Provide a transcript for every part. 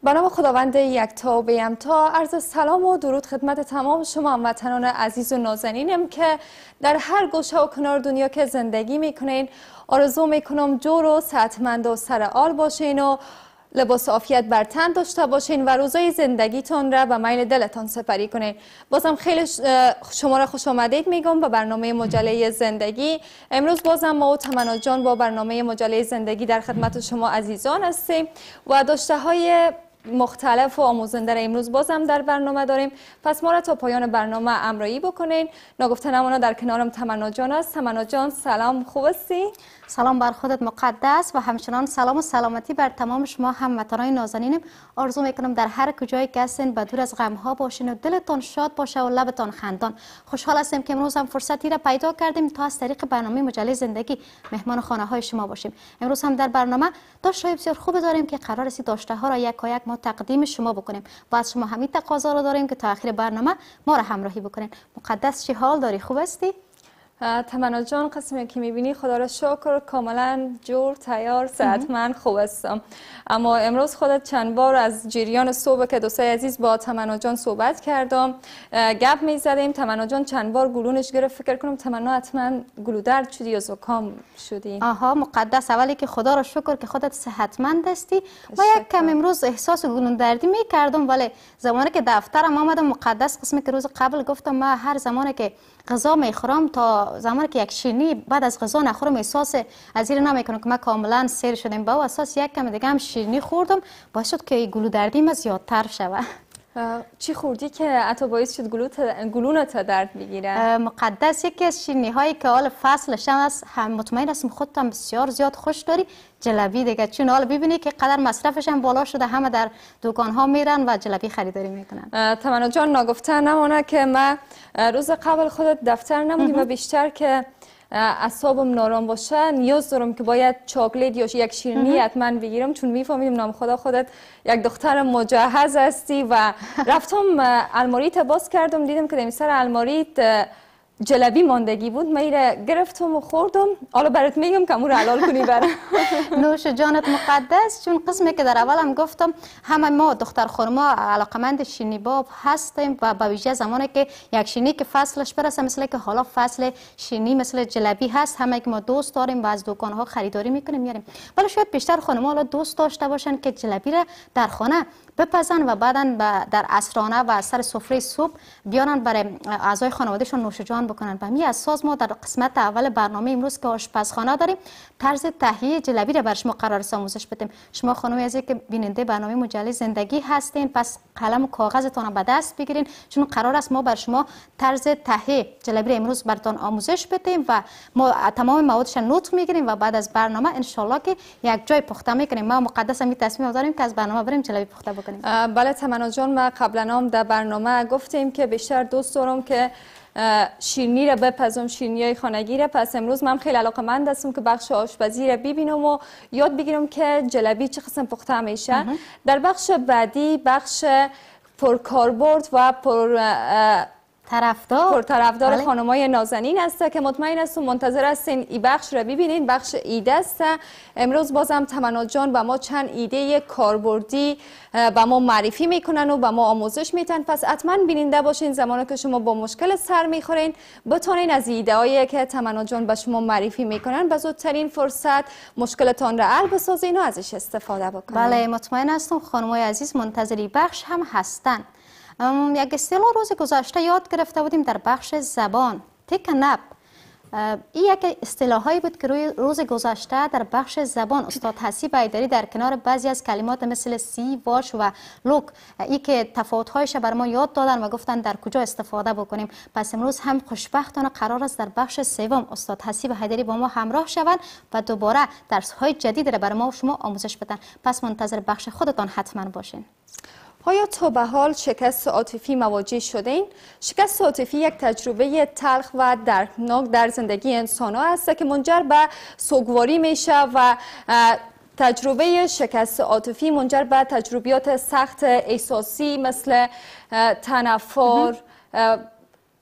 به نام خداوند یکتا و بی‌همتا عرض سلام و درود خدمت تمام شما هموطنان عزیز و نازنینم که در هر گوشه و کنار دنیا که زندگی میکنین. آرزو میکنم جور و صحتمند و سرحال باشین و لباس عافیت بر تن داشته باشین و روزای زندگیتون را به میل دلتان سپری کنین. بازم خیلی شما را خوش آمدید میگم به برنامه مجله زندگی. امروز بازم ما و تمنا جان با برنامه مجله زندگی در خدمت شما عزیزان هستیم و داشته های مختلف و آموزنده را امروز بازم در برنامه داریم. پس ما را تا پایان برنامه همراهی بکنین. ناگفته نماند در کنارم تمنا جان است. تمنا جان سلام، خوب هستی؟ سلام بر خودت مقدس و همچنان سلام و سلامتی بر تمام شما هموطنان نازنینم. آرزو میکنم در هر کجای که هستین به دور از غم ها باشین و دلتان شاد باشه و لبتان خندان. خوشحال هستیم که امروز هم فرصتی را پیدا کردیم تا از طریق برنامه مجله زندگی مهمان خانه های شما باشیم. امروز هم در برنامه داشته بسیار خوب داریم که قرار است داشته ها را یک ما تقدیم شما بکنیم و از شما همین تقاضا را داریم که تا آخر برنامه ما را همراهی بکنین. مقدس چه حال داری؟ خوب هستی؟ تمنا جان قسمی که میبینی خدا را شکر کاملا جور تیار صحتمند خوب هستم. اما امروز خودت چند بار از جریان صبح که دوستای عزیز با تمنا جان صحبت کردم گپ میزدیم. تمنا جان چند بار گلونش گرفت. فکر کنم تمنا حتما گلو درد شدی یا زکام شدی. آها مقدس، اولی که خدا را شکر که خودت صحتمند هستی. و یک کم امروز احساس گلون دردی میکردم، ولی زمانی که دفترم آمدم مقدس قسمی که روز قبل گفتم ما هر زمانی که غذا میخورم تا زمانی که یک شیرینی بعد از غذا نخورم احساس از این نمیکنم که من کاملا سیر شدم. با اساس یک کم دیگه هم شیرینی خوردم باعث شد که گلو دردیم زیادتر شوه. چی خوردی که حتی باعث شد گلونت درد بگیره؟ مقدس یکی از شیرینی هایی که حال فصلش هم است، هم مطمئن هستم خودت هم بسیار زیاد خوش داری، جلبی دیگه. چون حال ببینی که قدر مصرفش هم بالا شده، همه در دکان ها میرن و جلبی خریداری میکنن. تمنا جان ناگفته نمانه که من روز قبل خودت دفتر نمونیم و بیشتر که اعصابم نارام باشه نیاز دارم که باید چاکلیت یا یک شیرینی حتما بگیرم، چون میفهمیدم نام خدا خودت یک دختر مجهز هستی. و رفتم الماریت باز کردم دیدم که در سر الماریت جلبی ماندگی بود. من گرفتم و خوردم. حالا برات میگم که امور حلال کنی برام. نوش جانت مقدس. چون قسمی که در اول هم گفتم همه ما دختر خانما علاقمند شیرینی باب هستیم و به ویژه زمانی که یک شیرینی که فصلش برسه، مثل که حالا فصل شیرینی مثل جلبی هست، همه که ما دوست داریم و از دکان ها خریداری میکنیم میاریم. ولی شاید بیشتر خانما حالا دوست داشته باشن که جلبی را در خانه بپزن و بعداً در عصرانه و سر سفره صبح بیارن برای اعضای خانوادهشون نوش جان بکنن. به همین اساس ما در قسمت اول برنامه امروز که آشپزخانه داریم طرز تهیه جلبی را بر شما قرار است آموزش بدیم. شما خانم عزیز که بیننده برنامه مجله زندگی هستین، پس قلم و کاغذتون به دست بگیرین، چون قرار است ما بر شما طرز تهیه جلبی را امروز براتون آموزش بدیم و ما تمام موادش نوت میگیریم و بعد از برنامه ان شاء الله که یک جای پخته میکنیم. ما مقدس می تصمیم داریم که از برنامه بریم جلبی پخته بکنیم. بله تمنا جان، ما قبلا هم در برنامه گفتیم که بیشتر دوست دارم که شیرینی را بپزم، شیرینی های خانگی را. پس امروز من خیلی علاقه‌مند هستم که بخش آشپزی را ببینم و یاد بگیرم که جلبی چه قسم پخته میشه. در بخش بعدی بخش پرکاربرد و طرفدار خانمای نازنین است که مطمئن هستم منتظر هستین این بخش را ببینین. بخش ایده است. امروز بازم تمنا جان با ما چند ایده کاربردی با ما معرفی میکنن و با ما آموزش میتن. پس حتما بیننده باشین. زمانی که شما با مشکل سر میخورین بتونین از ایده هایی که تمنا جان به شما معرفی میکنن به زودترین فرصت مشکلتان را حل بسازین و ازش استفاده بکنین. بله مطمئن هستم خانمای عزیز منتظر بخش هم هستن. یک اصطلاح روز گذشته یاد گرفته بودیم در بخش زبان، تکنب. این یک اصطلاحایی بود که روز گذشته در بخش زبان استاد حسیب حیدری در کنار بعضی از کلمات مثل سی، واش و لوک ای که تفاوت‌هایش بر ما یاد دادن و گفتن در کجا استفاده بکنیم. پس امروز هم خوشبختانه قرار است در بخش سوم استاد حسیب حیدری با ما همراه شوند و دوباره درس‌های جدید را بر ما و شما آموزش بدن. پس منتظر بخش خودتان حتما باشین. آیا تا به حال شکست عاطفی مواجه شدین؟ شکست عاطفی یک تجربه تلخ و دردناک در زندگی انسان ها است که منجر به سوگواری میشه و تجربه شکست عاطفی منجر به تجربیات سخت احساسی مثل تنفر،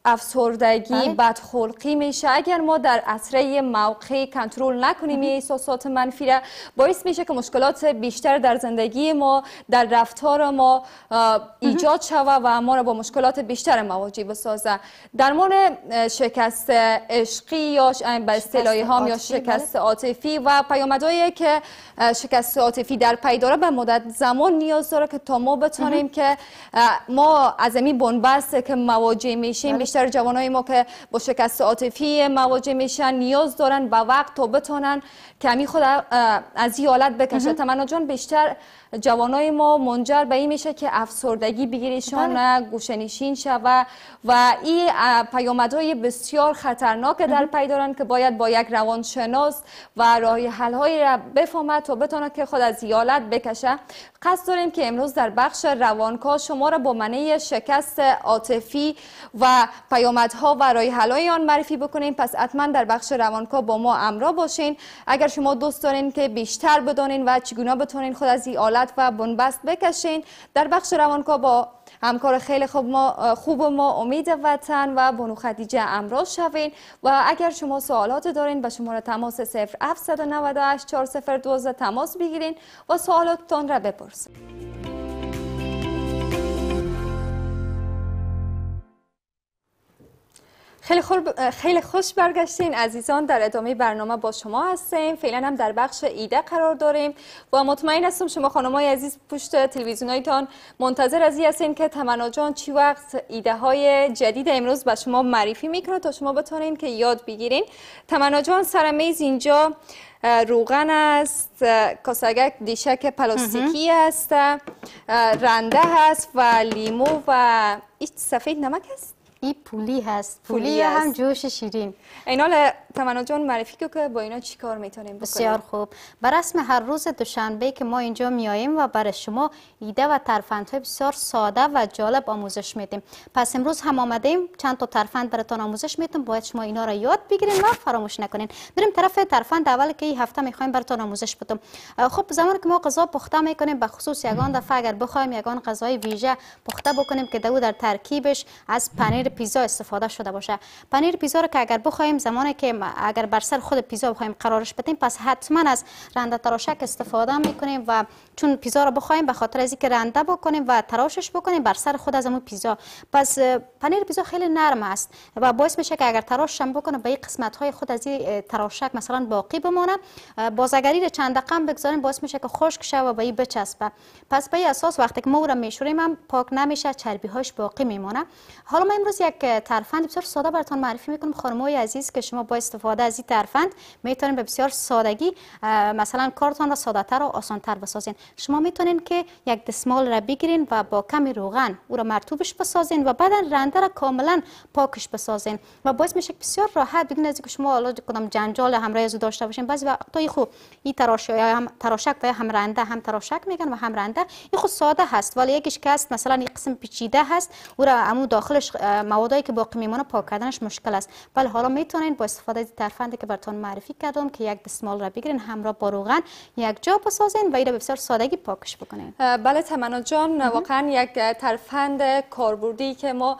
افسردگی، بدخلقی میشه. اگر ما در اسرع موقع کنترل نکنیم این احساسات منفی را، باعث میشه که مشکلات بیشتر در زندگی ما، در رفتار ما ایجاد شود و ما را با مشکلات بیشتر مواجه بسازه. درمان شکست عشقی یا به اصطلاح هم یا شکست عاطفی و پیامدهایی که شکست عاطفی در پی داره به مدت زمان نیاز داره که تا ما بتونیم که ما از این بنبست که مواجه میشیم، بیشتر جوانای ما که با شکست عاطفی مواجه میشن نیاز دارن به وقت تا بتونن کمی خود از این حالت بکشه. تمنا جان، بیشتر جوانای ما منجر به این میشه که افسردگی بگیریشان، گوشه‌نشین شود و این پیامدهای بسیار خطرناک در پی دارن که باید با یک روانشناس و راه حل‌هایی را بفهمد تا بتونه که خود از این حالت بکشه. قصد داریم که امروز در بخش روانکاو شما را با معنی شکست عاطفی و پیامدها و راه حل‌های آن معرفی بکنیم. پس حتما در بخش روانکاو با ما همراه باشین. اگر شما دوست دارین که بیشتر بدونین و چگونه بتونین خود از این حالت و بنبست بکشین، در بخش روانکاو با همکار خیلی خوب ما امید وطن و بانو خدیجه همراه شوین. و اگر شما سوالات دارین به شماره تماس 0798 4012 تماس بگیرین و سوالاتتان را بپرسین. خیلی خوش برگشتین عزیزان. در ادامه برنامه با شما هستیم. فعلا هم در بخش ایده قرار داریم و مطمئن هستم شما خانم‌های عزیز پشت تلویزیونایتان منتظر از این هستین که تمنا جان چی وقت ایده های جدید امروز به شما معرفی میکنه تا شما بتونین که یاد بگیرین. تمنا جان، سر میز اینجا روغن است، کاسگک دیشک پلاستیکی است، رنده هست و لیمو و سفید نمک است. این پولی هست. پولی هم جوش شیرین. اینا تمنا جان معرفی که با اینا چی کار میتونیم بکنیم؟ بسیار خوب. بر رسم هر روز دوشنبه که ما اینجا میاییم و برای شما ایده و ترفندهای بسیار ساده و جالب آموزش میدیم. پس امروز هم آمدیم چند تا ترفند براتون آموزش میدیم. باید شما اینا را یاد بگیرین و فراموش نکنین. بریم طرف ترفند اول که این هفته میخوایم براتون آموزش بدم. خب زمانی که ما غذا پخته میکنیم، به خصوص یگان دفعه اگر بخوایم یگان غذای ویژه پخته بکنیم که در ترکیبش از پنیر پیزا استفاده شده باشه. پنیر پیزا رو که اگر بخوایم زمانی که اگر بر سر خود پیزا بخوایم قرارش بدیم، پس حتما از رنده تراشک استفاده میکنیم و چون پیزا رو بخوایم به خاطر از اینکه رنده بکنیم و تراشش بکنیم بر سر خود از همون پیزا. پس پنیر پیزا خیلی نرم است و باعث میشه که اگر تراش هم بکنه به این قسمت های خود از این تراشک مثلا باقی بمونه، بازگری چند دقیقه بگذاریم باعث میشه که خشک شه و به این بچسبه. پس به این اساس وقتی که ما او را میشوریم هم پاک نمیشه، چربی هاش باقی میمونه. حالا ما امروز یک ترفند بسیار ساده براتون معرفی میکنم خانم‌های عزیز که شما با استفاده از این ترفند میتونید به بسیار سادگی مثلا کارتون را ساده‌تر و آسان‌تر بسازین. شما میتونین که یک دستمال را بگیرین و با کمی روغن او را مرطوبش بسازین و بعدا رنده را کاملا پاکش بسازین و باعث میشه بسیار راحت بدون از اینکه شما حالا کدام جنجال همراه از داشته باشین. بعضی وقتا خوب این تراشک و هم رنده هم تراشک میگن و هم رنده این خود ساده هست، ولی یکیش که است مثلا این قسم پیچیده هست او را عمو داخلش موادایی که باقی میمونه پاک کردنش مشکل است. ولی حالا میتونین با استفاده از ترفندی که براتون معرفی کردم که یک دستمال را بگیرین همراه با روغن یک جا بسازین و این را بسیار سادگی پاکش بکنین. بله تمنا جان، واقعا یک ترفند کاربردی که ما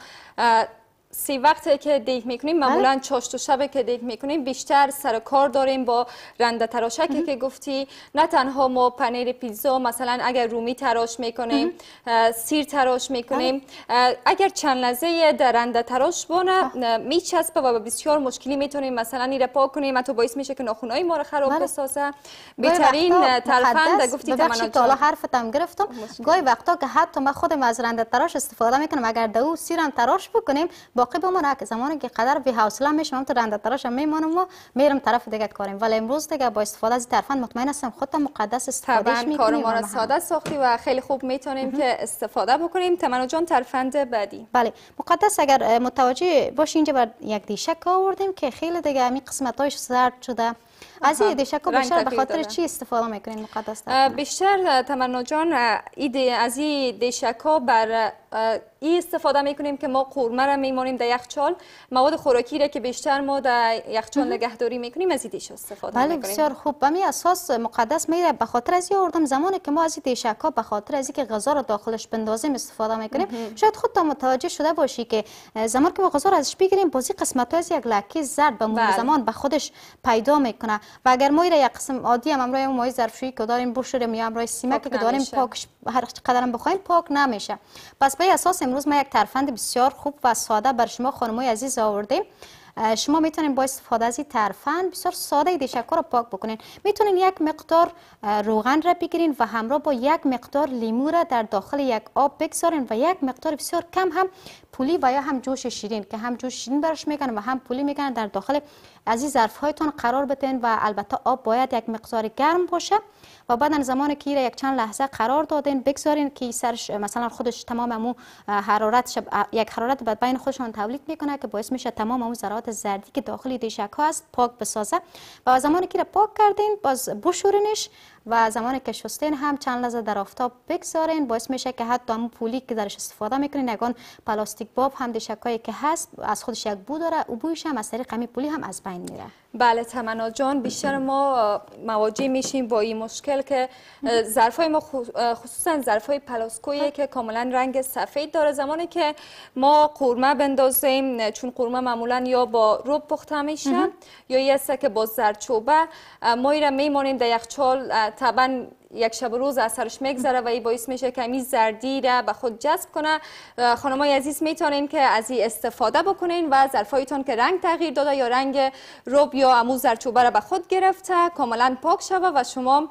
سی وقتی که دیگ میکنیم معمولا چاشت و شب که دیگ میکنیم بیشتر سر کار داریم با رنده تراشکی که گفتی. نه تنها ما پنیر پیزا مثلا اگر رومی تراش میکنیم، سیر تراش میکنیم، اگر چند لحظه در رنده تراش بونه میچسبه و بسیار مشکلی میتونیم مثلا این را پاک کنیم، حتی باعث میشه که ناخنهای ما رو خراب بسازه. بهترین ترفند گفتی تمنا جان. حالا حرفتم گرفتم. گاهی وقتا که حتی ما خودم از رنده تراش استفاده میکنم، اگر دو سیرم تراش بکنیم باقی بمونه که زمانی که قدر بی حوصله میشم تو رنده تراش میمونم و میرم طرف دیگه کاریم. ولی امروز دیگه با استفاده از ترفند مطمئن هستم خودم مقدس استفادهش میکنیم. کار ما را ساده ساختی و خیلی خوب میتونیم که استفاده بکنیم. تمنا جان ترفند بعدی. بله مقدس، اگر متوجه باشی اینجا بر یک دیشک آوردیم که خیلی دیگه همین قسمتاش زرد شده از این دیشکو بیشتر به خاطر چی استفاده میکنین مقدس؟ بیشتر تمنا جان از این دیشکا بر این استفاده میکنیم که ما قورمه را میمانیم در یخچال، مواد خوراکی را که بیشتر ما در یخچال نگهداری میکنیم از این دیش استفاده میکنیم. بسیار خوب. به می اساس مقدس میره به خاطر از این آوردم زمانی که ما از این دیشکا به خاطر از اینکه غذا را داخلش بندازیم استفاده میکنیم. شاید خودت متوجه شده باشی که زمانی که ما غذا را ازش بگیریم بازی قسمت از یک لکه زرد به مرور زمان به خودش پیدا میکنه و اگر ما یک قسم عادی هم امروز ما ظرفشویی که داریم بشوریم یا امروز سیمک که داریم پاکش هر قدرم بخوایم پاک نمیشه. پس به اساس امروز ما یک ترفند بسیار خوب و ساده بر شما خانمای عزیز آوردیم. شما میتونین با استفاده از این ترفند بسیار ساده دیشکا رو پاک بکنین. میتونین یک مقدار روغن را بگیرین و همراه با یک مقدار لیمو را در داخل یک آب بگذارین و یک مقدار بسیار کم هم پولی و یا هم جوش شیرین که هم جوش شیرین برش میکنن و هم پولی میکنن در داخل از این ظرف هایتون قرار بدین و البته آب باید یک مقدار گرم باشه و بعد زمانی که یک چند لحظه قرار دادین بگذارین که سرش مثلا خودش تمام امو حرارت یک حرارت بعد بین خودشون تولید میکنه که باعث میشه تمام امو ذرات زردی که داخل دیشکا هست پاک بسازه و زمانی که پاک کردین باز بشورینش و زمانی که شستین هم چند لحظه در آفتاب بگذارین باعث میشه که حتی همون پولی که درش استفاده میکنین یگان پلاستیک باب هم دیشکایی که هست از خودش یک بو داره و بویش هم از طریق همین پولی هم از بین میره. بله تمنا جان، بیشتر ما مواجه میشیم با این مشکل که ظرفای ما خصوصا ظرفای پلاسکویی که کاملا رنگ سفید داره. زمانی که ما قورمه بندازیم، چون قورمه معمولا یا با رب پخته میشه یا یه که با زردچوبه، ما ایرا میمانیم در یخچال طبعا یک شب روز اثرش میگذره و این باعث میشه که این زردی را به خود جذب کنه. خانمای عزیز میتونین که از این استفاده بکنین و ظرفایتون که رنگ تغییر داده یا رنگ رب یا امو زردچوبه را به خود گرفته کاملا پاک شوه و شما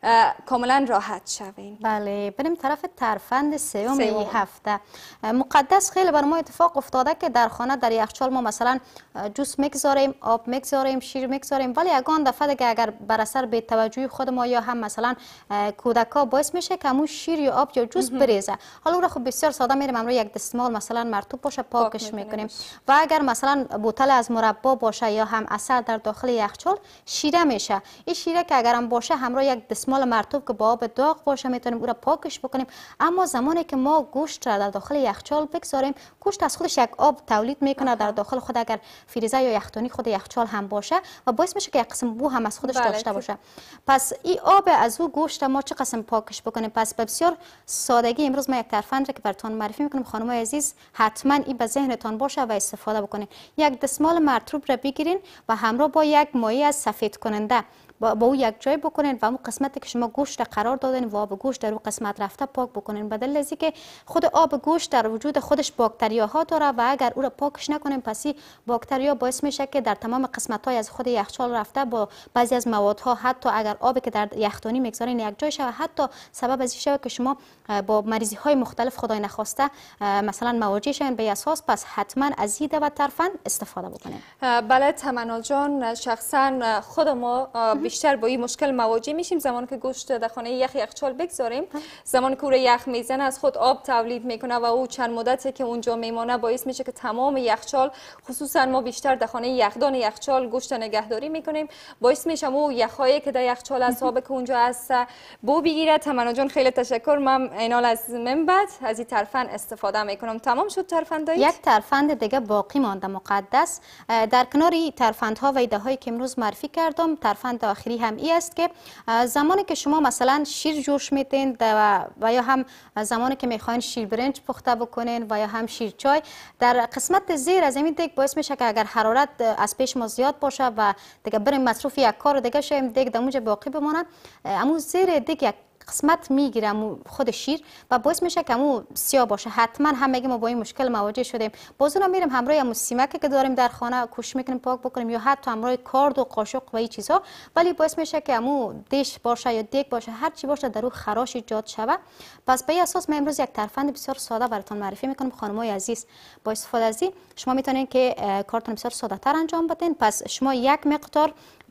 کاملا راحت شوین. بله بریم طرف ترفند سوم این هفته. مقدس خیلی بر ما اتفاق افتاده که در خانه در یخچال ما مثلا جوس میگذاریم، آب میگذاریم، شیر میگذاریم، ولی یگان دفعه دیگه اگر بر اثر بی توجهی خود ما یا هم مثلا کودکا باعث میشه که همون شیر یا آب یا جوس بریزه. حالا اون خب بسیار ساده میریم امروز یک دستمال مثلا مرطوب باشه پاکش میکنیم و اگر مثلا بوتل از مربا باشه یا هم عسل در داخل یخچال شیره میشه. این شیره که اگر هم باشه همراه یک دستمال مرطوب که با آب داغ باشه میتونیم او را پاکش بکنیم. اما زمانی که ما گوشت را در داخل یخچال بگذاریم گوشت از خودش یک آب تولید میکنه در داخل خود اگر فریزر یا یخچال خود یخچال هم باشه و باعث میشه که یک قسم بو هم از خودش داشته باشه. پس این آب از او گوشت ما چه قسم پاکش بکنیم؟ پس به بسیار سادگی امروز ما یک ترفند را که براتون معرفی میکنم خانمای عزیز حتما این به ذهنتان باشه و استفاده بکنید. یک دستمال مرطوب را بگیرین و همراه با یک مایع از سفید کننده با او یک جای بکنین و اون قسمتی که شما گوشت قرار دادین و آب گوشت در اون قسمت رفته پاک بکنین. بدل از اینکه خود آب گوشت در وجود خودش باکتریاها داره و اگر او را پاکش نکنیم پس این باکتریا باعث میشه که در تمام قسمت‌های از خود یخچال رفته با بعضی از موادها حتی اگر آبی که در یخدانی میگذارین یک جای شه حتی سبب از این شه که شما با مریضی های مختلف خدای نخواسته مثلا مواجه شین به اساس. پس حتما از این دو ترفند استفاده بکنین. بله تمنا جان، شخصا خود ما بیشتر با این مشکل مواجه میشیم. زمانی که گوشت در خانه یخچال بگذاریم زمانی که او یخ میزنه از خود آب تولید میکنه و او چند مدتی که اونجا میمونه باعث میشه که تمام یخچال، خصوصا ما بیشتر در خانه یخدان یخچال گوشت نگهداری میکنیم، باعث میشه او یخایی که در یخچال از آب که اونجا هست بو بگیره. تمنا جان خیلی تشکر. من اینال از من بعد از این ترفند استفاده میکنم. تمام شد ترفندای یک ترفند دیگه باقی مانده مقدس. در کنار این ترفندها و ایده هایی که امروز معرفی کردم ترفند آخری هم این است که زمانی که شما مثلا شیر جوش میتین و یا هم زمانی که میخواین شیر برنج پخته بکنین و یا هم شیر چای در قسمت زیر از این دیگ باعث میشه که اگر حرارت از پیش ما زیاد باشه و دیگه بریم مصروف یک کار دیگه شیم دیگ دموج باقی بمونه امو زیر دیگ یک قسمت میگیرم خود شیر و باعث میشه که امو سیاه باشه. حتما همگی ما با این مشکل مواجه شدیم. بازونا میریم همراه امو سیمکی که داریم در خانه کوشش میکنیم پاک بکنیم یا حتی همراه کارد و قاشق و این چیزها، ولی باعث میشه که امو دیش باشه یا دیگ باشه هر چی باشه در رو خراش ایجاد شوه. پس به اساس من امروز یک ترفند بسیار ساده براتون معرفی میکنم خانمای عزیز. با استفاده از این شما میتونین که کارتون بسیار ساده تر انجام بدین. پس شما یک مقدار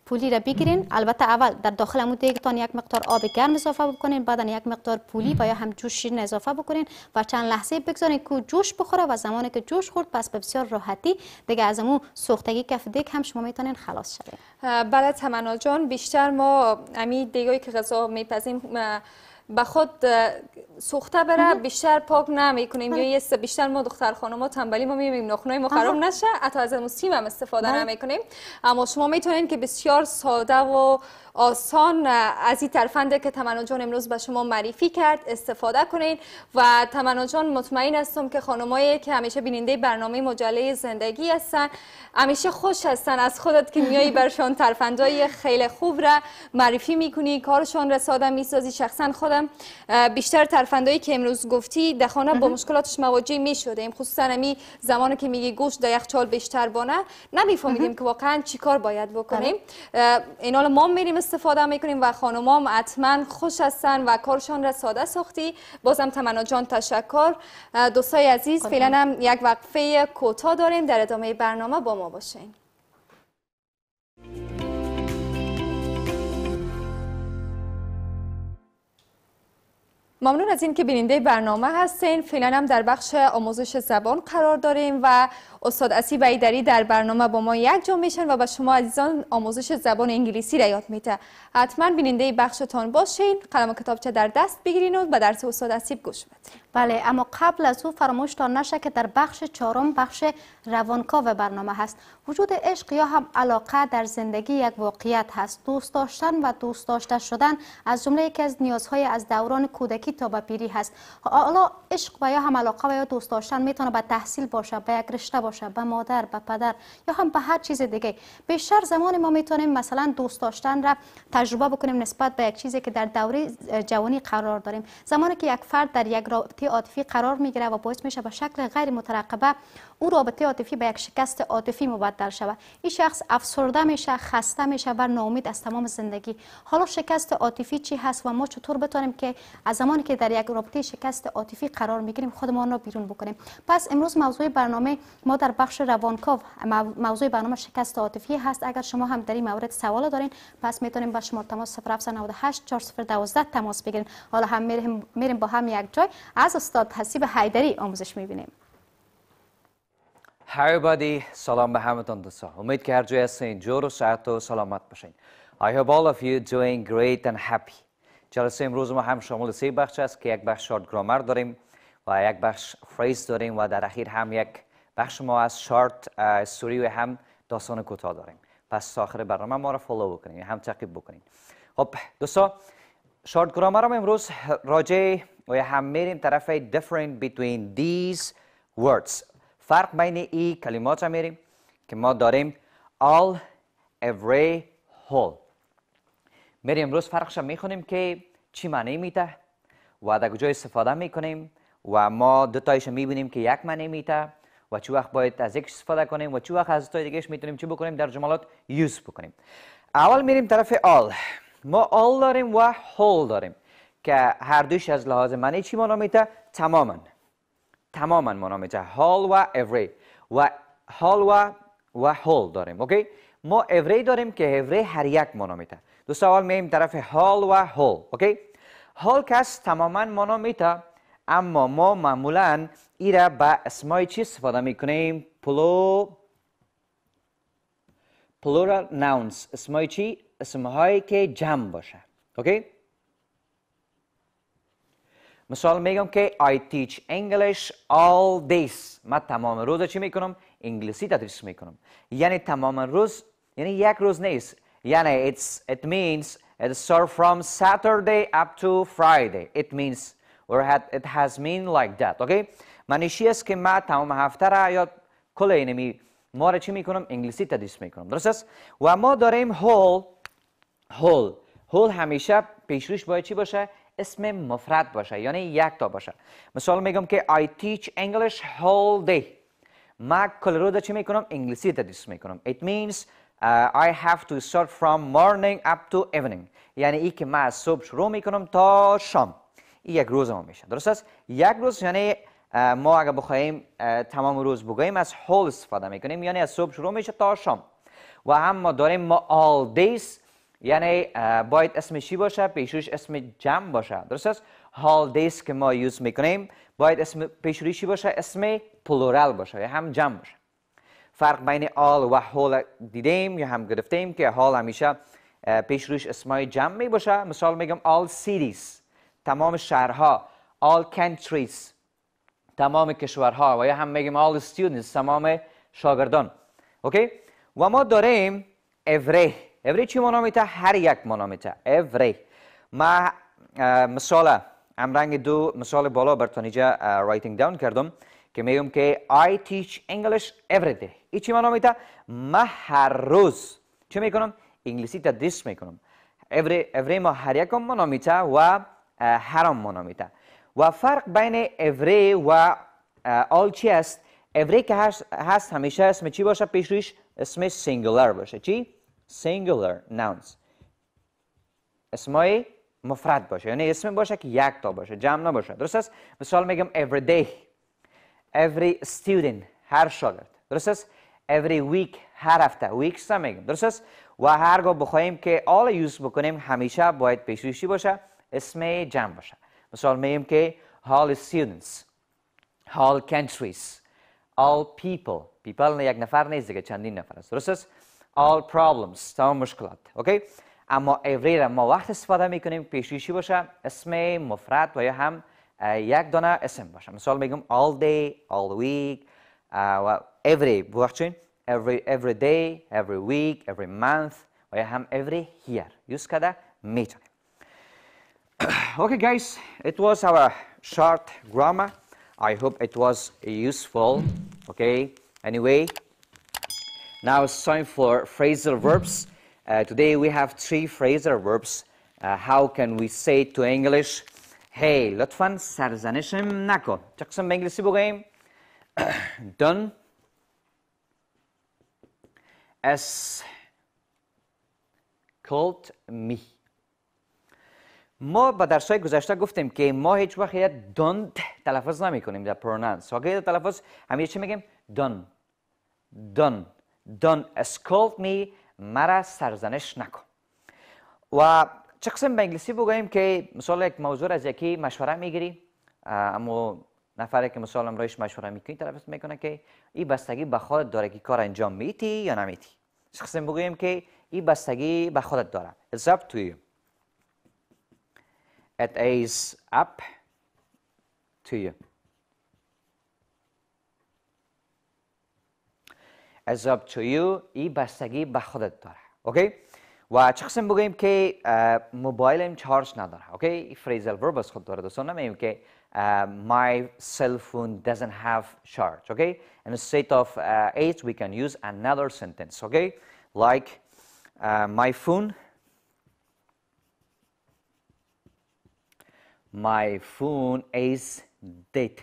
پولی را بگیرین. البته اول در داخل همون دیگتان یک مقدار آب گرم اضافه بکنین، بعدا یک مقدار پولی و یا هم جوش شیرین اضافه بکنین و چند لحظه بگذارین که جوش بخوره و زمانی که جوش خورد پس به بسیار راحتی دیگه از همون سوختگی کف دیگ هم شما میتونین خلاص شوین. بله تمنا جان، بیشتر ما امی دیگایی که غذا میپزیم به خود سوخته بره بیشتر پاک نمیکنیم یا بیشتر ما دختر خانم‌ها تنبلی ما می‌بینیم ناخنای ما خراب نشه، حتی از سیم هم استفاده نمیکنیم. اما شما میتونین که بسیار ساده و آسان از این ترفنده که تمنا جان امروز به شما معرفی کرد استفاده کنین و تمنا جان مطمئن هستم که خانمایی که همیشه بیننده برنامه مجله زندگی هستن همیشه خوش هستن از خودت که میایی برشان ترفندای خیلی خوب را معرفی میکنی، کارشان را ساده میسازی. شخصا خودم بیشتر ترفندایی که امروز گفتی در خانه با مشکلاتش مواجه میشدیم، خصوصا امی زمانی که میگی گوشت در یخچال بیشتر بانه نمیفهمیدیم که واقعا چیکار باید بکنیم. اینا ما میریم استفاده میکنیم و خانمام حتما خوش هستن و کارشان را ساده ساختی. بازم تمنا جان تشکر. دوستای عزیز فعلا هم یک وقفه کوتاه داریم، در ادامه برنامه با ما باشین. ممنون از این که بیننده برنامه هستین. فعلا هم در بخش آموزش زبان قرار داریم و استاد اسیب ایدری در برنامه با ما یک جا میشن و به شما عزیزان آموزش زبان انگلیسی را یاد میده. حتما بیننده بخشتان باشین، قلم و کتابچه در دست بگیرین و به درس استاد اسیب گوش بدین. بله، اما قبل از او فراموشتان نشه که در بخش چهارم بخش روانکاو برنامه هست. وجود عشق یا هم علاقه در زندگی یک واقعیت هست. دوست داشتن و دوست داشته شدن از جمله یکی از نیازهای از دوران کودکی تا به پیری هست. حالا عشق و یا هم علاقه و یا دوست داشتن میتونه به تحصیل باشه، به یک رشته باشه، به مادر، به پدر یا هم به هر چیز دیگه. بیشتر زمان ما میتونیم مثلا دوست داشتن را تجربه بکنیم نسبت به یک چیزی که در دوره جوانی قرار داریم. زمانی که یک فرد در یک رابطه عاطفی قرار میگیره و باعث میشه به شکل غیر مترقبه او رابطه عاطفی به یک شکست عاطفی مبدل شود. این شخص افسرده میشه، خسته میشه و ناامید از تمام زندگی. حالا شکست عاطفی چی هست و ما چطور بتونیم که از زمانی که در یک رابطه شکست عاطفی قرار میگیریم خودمان را بیرون بکنیم؟ پس امروز موضوع برنامه ما در بخش روانکاو موضوع برنامه شکست عاطفی هست. اگر شما هم در این مورد سوال دارین پس میتونیم با شما تماس 0798 4012 تماس بگیرین. حالا هم میریم با هم یک جای از استاد حسیب حیدری آموزش میبینیم. Hi everybody, سلام به همتون دوستان. امید که هر جای هستین جور و صحت و سلامت باشین. I hope all of you doing great and happy. جلسه امروز ما هم شامل 3 بخش است که یک بخش شارت گرامر داریم و یک بخش فریز داریم و در اخیر هم یک بخش ما از شارت استوری و هم داستان کوتاه داریم. پس تا آخر برنامه ما را فالو بکنین، هم تعقیب بکنین. خب دوستان، شارت گرامر هم امروز راجع و هم میریم طرف different between these words. فرق بین این کلمات هم میریم که ما داریم all, every, whole. میریم امروز فرقش هم میخونیم که چی معنی میده و در کجا استفاده میکنیم و ما دو تایش میبینیم که یک معنی میده و چه وقت باید از یک استفاده کنیم و چه وقت از تای دیگهش میتونیم چی بکنیم در جملات یوز بکنیم. اول میریم طرف all. ما all داریم و whole داریم که هر دوش از لحاظ معنی چی معنا میده؟ تماما معنا میده. all و every و all و whole داریم. اوکی؟ ما every داریم که every هر یک معنا میده. دوست اول میریم طرف all و whole. اوکی؟ whole کس تماما معنا میده، اما ما معمولا ایره با اسمای چی استفاده میکنیم؟ plural nouns. اسمای چی؟ اسمهایی که جمع باشه. اوکی؟ مثال میگم که I teach English all days. من تمام روز چی میکنم؟ انگلیسی تدریس میکنم. یعنی تمام روز یعنی یک روز نیست. یعنی it means it starts from Saturday up to Friday. It means or it has mean like that. اوکی؟ معنیش است که من تمام هفته را یا کل اینمی ما را چی میکنم؟ انگلیسی تدریس میکنم. درست است؟ و ما داریم whole همیشه پیشروش باید چی باشه؟ اسم مفرد باشه، یعنی یک تا باشه. مثال میگم که I teach English whole day. من کل روز چی میکنم؟ انگلیسی تدریس میکنم. It means I have to start from morning up to evening. یعنی ای که من از صبح شروع میکنم تا شام. این یک روز ما میشه. درست است؟ یک روز یعنی ما اگر بخوایم تمام روز بگوییم از whole استفاده میکنیم، یعنی از صبح شروع میشه تا شام. و هم ما داریم ما all days، یعنی باید اسم چی باشه؟ پیشروش اسم جمع باشه. درست است؟ all days که ما یوز میکنیم باید اسم پیشروش چی باشه؟ اسم پلورال باشه یا هم جمع باشه. فرق بین all و whole دیدیم یا هم گرفتیم که all همیشه پیشروش اسمای جمع می باشه. مثال میگم all cities، تمام شهرها، all countries، تمام کشورها، و یا هم میگیم all students، تمام شاگردان. اوکی؟ و ما داریم every چی مانا میته؟ هر یک مانا میته. every. ما مثال رنگ دو مثال بالا براتون اینجا رایتینگ داون کردم که میگم که I teach English every day. این چی مانا میته؟ ما هر روز چه میکنم؟ انگلیسی تدریس میکنم. every ما هر یک مانا میته و هرم مانا میته. و فرق بین every و all چی است؟ every که هست همیشه اسم چی باشه؟ پیش روش اسم singular باشه. چی؟ singular nouns. اسمای مفرد باشه، یعنی اسم باشه که یک تا باشه، جمع نباشه. درست است؟ مثال میگم every day، every student، هر شاگرد. درست است؟ every week، هر هفته. weeks هم میگم. درست است؟ و هرگاه بخوایم که all یوز بکنیم همیشه باید پیش روش باشه؟ اسم جمع باشه. مثال میگیم که all students، all countries، all people یک نفر نیست دیگه، چندین نفر است. درست است؟ all problems، تمام مشکلات. اوکی؟ اما every را ما وقت استفاده میکنیم پیشروشی باشه اسم مفرد و یا هم یک دانه اسم باشه. مثال میگم all day، all week و every بوخچین every day، every week، every month و یا هم every year یوز کرده میتونیم. Okay guys, it was our short grammar. I hope it was useful. Okay, anyway, now it's time for phrasal verbs. Today we have 3 phrasal verbs. How can we say to English, hey, لطفاً سرزنشم نکن. چه قسم به انگلیسی بگوییم؟ Don't escort me. ما با درس‌های گذشته گفتیم که ما هیچ وقت don't تلفظ نمی کنیم در pronounce. واقعی تلفظ همیشه چی میگیم؟ Don't escort me، مرا سرزنش نکن. و چه قسم به انگلیسی بگوییم که مثلا یک موضوع از یکی مشوره میگیری، اما نفری که مثلا امروز مشوره میکنی تلفظ میکنه که این بستگی به خودت داره که کار انجام میدی یا نمیدی. چه قسم بگوییم که این بستگی به خودت داره. It's up to you. It is up to you. It's up to you. این بستگی به خودت داره. اوکی؟ و چه قسم بگوییم که موبایلم چارج نداره. اوکی؟ phrasal verb از خود داره. دوستان نمیگیم که my cell phone doesn't have charge. Okay? Instead of it, we can use another sentence. Okay? Like my phone is dead.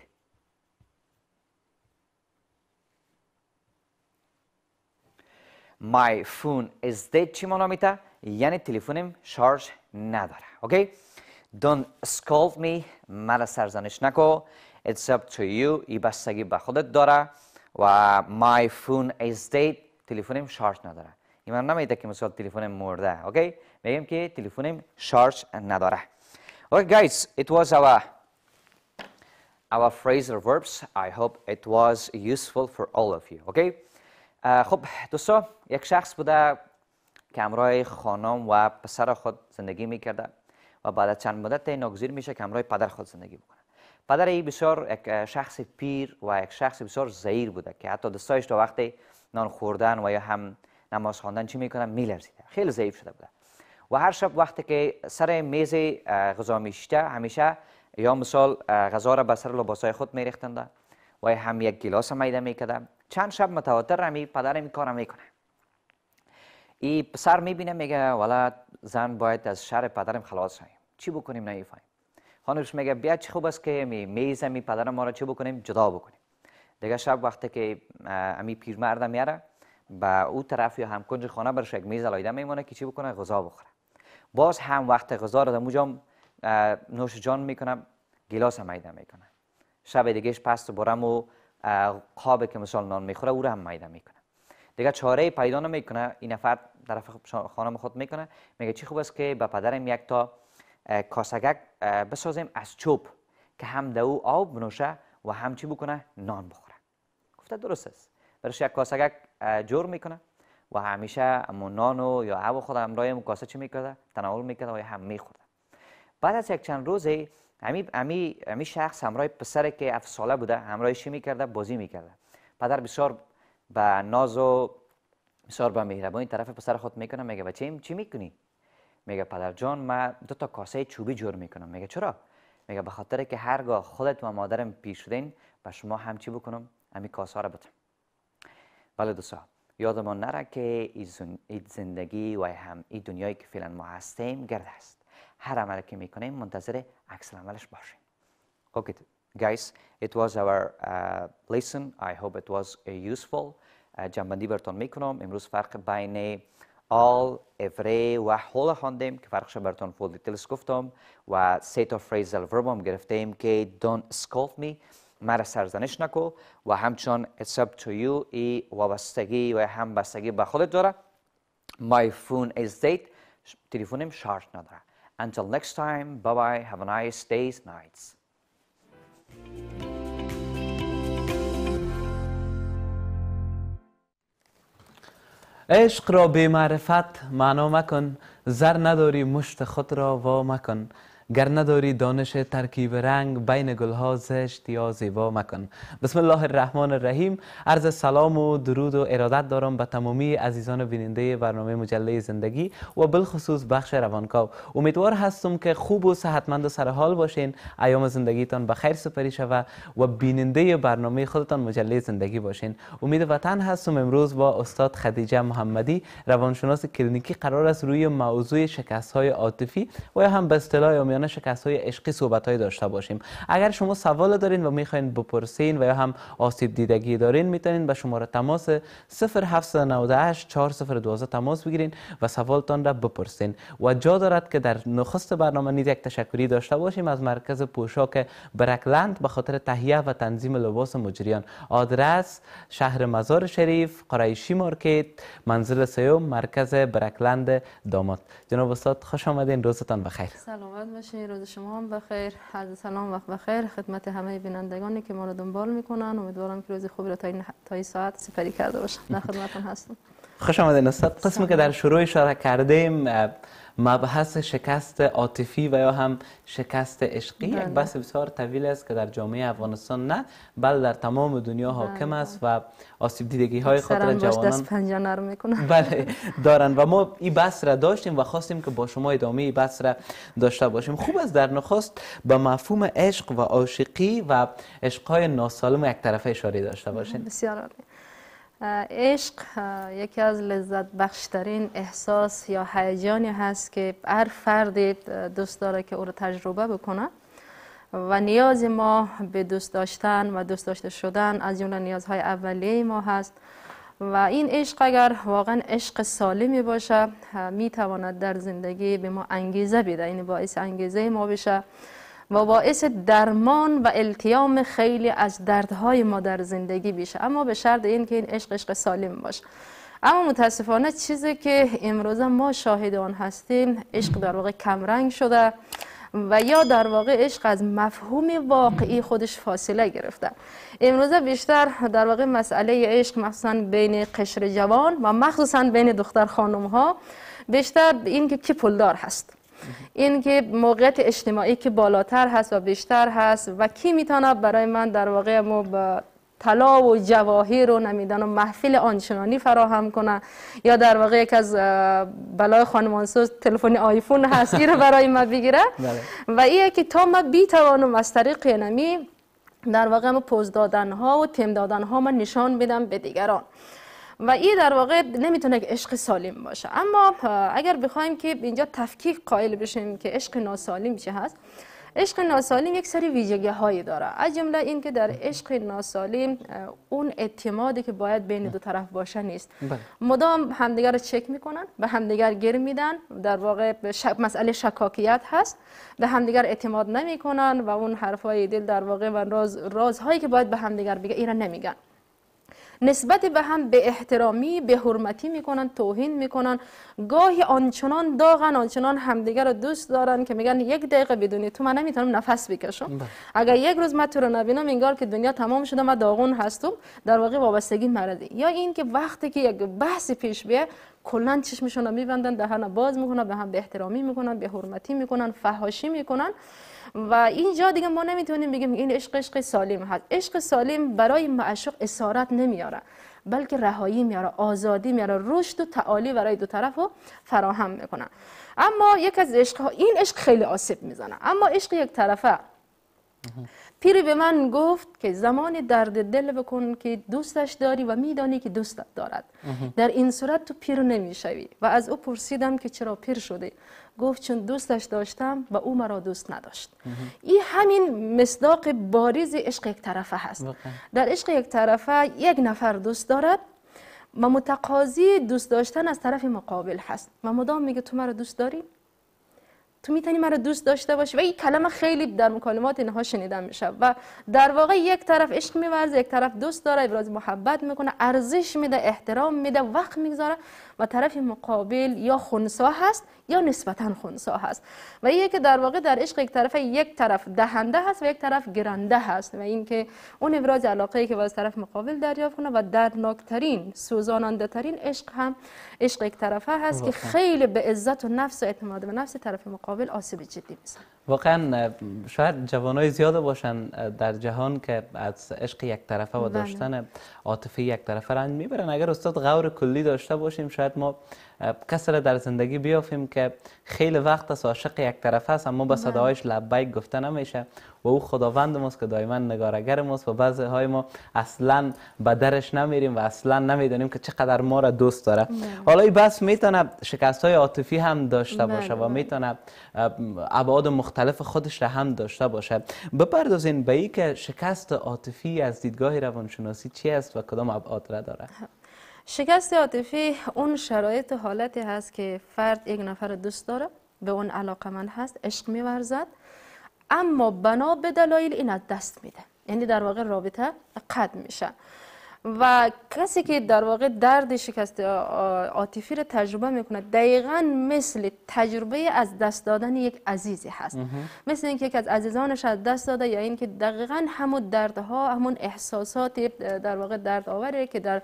My phone is dead چی مانا میته؟ یعنی تلفنم شارژ نداره. اوکی؟ Don't scold me، مرا سرزنش نکو. It's up to you، ای بستگی به خودت داره. و my phone is dead، تلفنم شارژ نداره. این من نمیده که مثلا تلفنم مرده. اوکی؟ میگم که تلفنم شارژ نداره. Okay guys, it was our phrasal verbs. I hope it was useful for all of you. Okay? خب دوستا، یک شخص بوده که همراه خانم و پسر خود زندگی میکرده و بعد از چند مدت ناگزیر میشه که همراه پدر خود زندگی بکنه. پدر ای بسیار یک شخص پیر و یک شخص بسیار ضعیف بوده که حتی دستایش تا وقتی نان خوردن و یا هم نماز خواندن چی میکنه؟ میلرزیده. خیلی ضعیف شده بوده. و هر شب وقتی که سر میز غذا میشته همیشه یا مثال غذا را به سر لباسای خود میریختنده و هم یک گلاس میده میکرده. چند شب متواتر همی پدر این کار میکنه. این پسر میبینه میگه والا زن باید از شر پدرم خلاص شیم. چی بکنیم نمیفهمیم. خانمش میگه بیا چه خوب است که میز می پدر ما را چی بکنیم؟ جدا بکنیم. دیگه شب وقتی که امی پیرمرد میاره با او طرف یا هم کنج خانه برش یک میز علایده میمونه که چی بکنه؟ غذا بخوره. باز هم وقت غذا را دموجام نوش جان میکنم، گلاس هم میده میکنه. شب دیگهش پس برم و قابه که مثلا نان میخوره او را هم میده میکنه. دیگه چاره پیدا نمیکنه، این نفر طرف خانم خود میکنه، میگه چی خوب است که به پدرم یک تا کاسگک بسازیم از چوب که هم دو آب بنوشه و هم چی بکنه، نان بخوره. گفته درست است. برش یک کاسگک جور میکنه و همیشه امون نانو یا آب خود همراه کاسه چی میکرده، تناول میکرده و هم میخورده. بعد از یک چند روزی امی شخص همراه پسری که 7 ساله بوده همراهش میکرده، بازی میکرده. پدر بسیار به ناز و بسیار به مهربانی طرف پسر خود میکنه، میگه بچه‌م چی میکنی؟ میگه پدر جان من 2 تا کاسه چوبی جور میکنم. میگه چرا؟ میگه به خاطر که هرگاه خودت و مادرم پیر شدین به شما هم چی بکنم، امی کاسه را بدم. بله دوستا، یادمان نره که این زندگی و هم این دنیایی که فعلا ما هستیم گرد است. هر عملی که میکنیم منتظر عکس العملش باشیم. Okay guys, it was our lesson. I hope it was useful. جنبندی براتون میکنم. امروز فرق بین all, every و whole خواندیم که فرقش براتون full details گفتم و set of phrasal verb هم گرفتیم که don't scold me، مرا سرزنش نکو، و همچون it's up to you ای وابستگی و هم بستگی به خودت داره. My phone is dead، تلفنم شارژ نداره. Until next time, bye bye, have a nice days, nights. عشق را بی معرفت معنا مکن، زر نداری مشت خود را وا مکن. گر نداری دانش ترکیب رنگ، بین گلها زشت یا زیبا مکن. بسم الله الرحمن الرحیم. عرض سلام و درود و ارادت دارم به تمامی عزیزان بیننده برنامه مجله زندگی و بالخصوص بخش روانکاو. امیدوار هستم که خوب و صحتمند و سرحال باشین، ایام زندگیتان به خیر سپری شود و بیننده برنامه خودتان مجله زندگی باشین. امید وطن هستم. امروز با استاد خدیجه محمدی روانشناس کلینیکی قرار است روی موضوع شکست‌های عاطفی و یا هم به اصطلاح شکست‌های عشقی صحبت‌های داشته باشیم. اگر شما سوال دارین و می‌خواین بپرسین و یا هم آسیب دیدگی دارین، میتونین به شماره تماس 0798 4012 تماس بگیرین و سوالتان را بپرسین. و جا دارد که در نخست برنامه نیز یک تشکری داشته باشیم از مرکز پوشاک برکلند به خاطر تهیه و تنظیم لباس مجریان. آدرس شهر مزار شریف، قریشی مارکت، منزل سیوم، مرکز برکلند داماد. جناب استاد خوش آمدین، روزتان بخیر. سلامت باشین، روز شما هم بخیر. عرض سلام وقت بخیر خدمت همه بینندگانی که ما رو دنبال میکنن. امیدوارم که روز خوبی رو تا این ساعت سپری کرده باشم. در خدمتتون هستم. خوش آمدین استاد. قسمی که در شروع اشاره کردیم مبحث شکست عاطفی و یا هم شکست عشقی یک بحث بسیار طویل است که در جامعه افغانستان نه بل در تمام دنیا حاکم است و آسیب دیدگی های خاطر جوانان دست پنجه نرم میکنن. بله دارن و ما این بحث را داشتیم و خواستیم که با شما ادامه این بحث را داشته باشیم. خوب است در نخست به مفهوم عشق و عاشقی و عشق‌های ناسالم یک طرفه اشاره داشته باشیم. بسیار عالی. عشق یکی از لذت بخشترین احساس یا هیجانی هست که هر فردی دوست داره که او رو تجربه بکنه و نیاز ما به دوست داشتن و دوست داشته شدن از جمله نیازهای اولیه ما هست و این عشق اگر واقعا عشق سالمی باشه میتواند در زندگی به ما انگیزه بده، یعنی باعث انگیزه ما بشه و باعث درمان و التیام خیلی از دردهای ما در زندگی بشه، اما به شرط این که این عشق سالم باشه. اما متاسفانه چیزی که امروز ما شاهد آن هستیم، عشق در واقع کمرنگ شده و یا در واقع عشق از مفهوم واقعی خودش فاصله گرفته. امروز بیشتر در واقع مسئله عشق مخصوصا بین قشر جوان و مخصوصا بین دختر خانم ها بیشتر این که کی پولدار هست، این که موقعیت اجتماعی که بالاتر هست و بیشتر هست و کی میتونه برای من در واقع با طلا و جواهر و نمیدانم محفل آنچنانی فراهم کنه یا در واقع یک از بلای خانمانسوز تلفن آیفون هست این رو برای ما بگیره و این که تا ما بیتوانم از طریق نمی در واقع پوز دادن ها و تیم دادن ها من نشان بدم به دیگران و این در واقع نمیتونه که عشق سالم باشه. اما اگر بخوایم که اینجا تفکیک قائل بشیم که عشق ناسالم چه هست، عشق ناسالم یک سری ویژگی هایی داره، از جمله این که در عشق ناسالم اون اعتمادی که باید بین دو طرف باشه نیست. مدام همدیگر رو چک میکنن، به همدیگر گیر میدن، در واقع مسئله شکاکیت هست، به همدیگر اعتماد نمیکنن و اون حرفای دل در واقع و رازهایی که باید به همدیگر بگه اینا نمیگن. نسبت به هم به احترامی به حرمتی میکنن، توهین میکنن، گاهی آنچنان داغن، آنچنان همدیگر رو دوست دارن که میگن یک دقیقه بدونی تو من نمیتونم نفس بکشم، اگر یک روز من تو رو نبینم انگار که دنیا تمام شده، من داغون هستم. در واقع وابستگی مرضی. یا این که وقتی که یک بحث پیش بیه کلا چشمشون رو میبندن، دهن باز میکنن، به هم به احترامی میکنن، به حرمتی میکنن، فحاشی میکنن. و اینجا دیگه ما نمیتونیم بگیم این عشق سالم هست. عشق سالم برای معشوق اسارت نمیاره، بلکه رهایی میاره، آزادی میاره، رشد و تعالی برای دو طرف رو فراهم میکنه. اما یک از عشق ها، این عشق خیلی آسیب میزنه. اما عشق یک طرفه، پیری به من گفت که زمان درد دل بکن که دوستش داری و میدانی که دوستت دارد، در این صورت تو پیر نمیشوی. و از او پرسیدم که چرا پیر شده؟ گفت چون دوستش داشتم و او مرا دوست نداشت. این همین مصداق باریز عشق یک طرفه هست. در عشق یک طرفه یک نفر دوست دارد و متقاضی دوست داشتن از طرف مقابل هست و مدام میگه تو مرا دوست داری؟ تو میتونی مرا دوست داشته باشی؟ و این کلمه خیلی در مکالمات اینها شنیده میشه و در واقع یک طرف عشق میورزه، یک طرف دوست داره، ابراز محبت میکنه، ارزش میده، احترام میده، وقت میگذاره و طرف مقابل یا خنثی هست یا نسبتا خنثی هست. و این که در واقع در عشق یک طرف، یک طرف دهنده هست و یک طرف گرنده هست و این که اون ابراز علاقه که از طرف مقابل دریافت کنه و دردناکترین، سوزاننده ترین عشق هم عشق یک طرفه هست که خیلی به عزت و نفس و اعتماد به نفس طرف مقابل آسیب جدی میزنه. واقعا شاید جوانای زیاد باشن در جهان که از عشق یک طرفه و داشتن عاطفه یک طرفه رنج میبرن. اگر استاد غور کلی داشته باشیم شاید ما کسی را در زندگی بیافیم که خیلی وقت است عاشق یک طرفه است اما به صدایش لبیک گفته نمیشه و او خداوند ماست که دائما نگارگر ماست و بعضی های ما اصلا به درش نمیریم و اصلا نمیدونیم که چقدر ما را دوست داره. حالا این بس میتونه شکست های عاطفی هم داشته باشه و میتونه ابعاد مختلف خودش را هم داشته باشه. بپردازین به این که شکست عاطفی از دیدگاه روانشناسی چی است و کدام ابعاد را داره؟ شکست عاطفی اون شرایط و حالتی هست که فرد یک نفر دوست داره، به اون علاقمند هست، عشق می‌ورزد، اما بنا به دلایل این از دست میده، یعنی در واقع رابطه قطع میشه. و کسی که در واقع درد شکست عاطفی رو تجربه میکنه دقیقاً مثل تجربه از دست دادن یک عزیزی هست. مثل اینکه یک از عزیزانش از دست داده یا اینکه دقیقاً همون دردها، همون احساسات در واقع درد آوره که در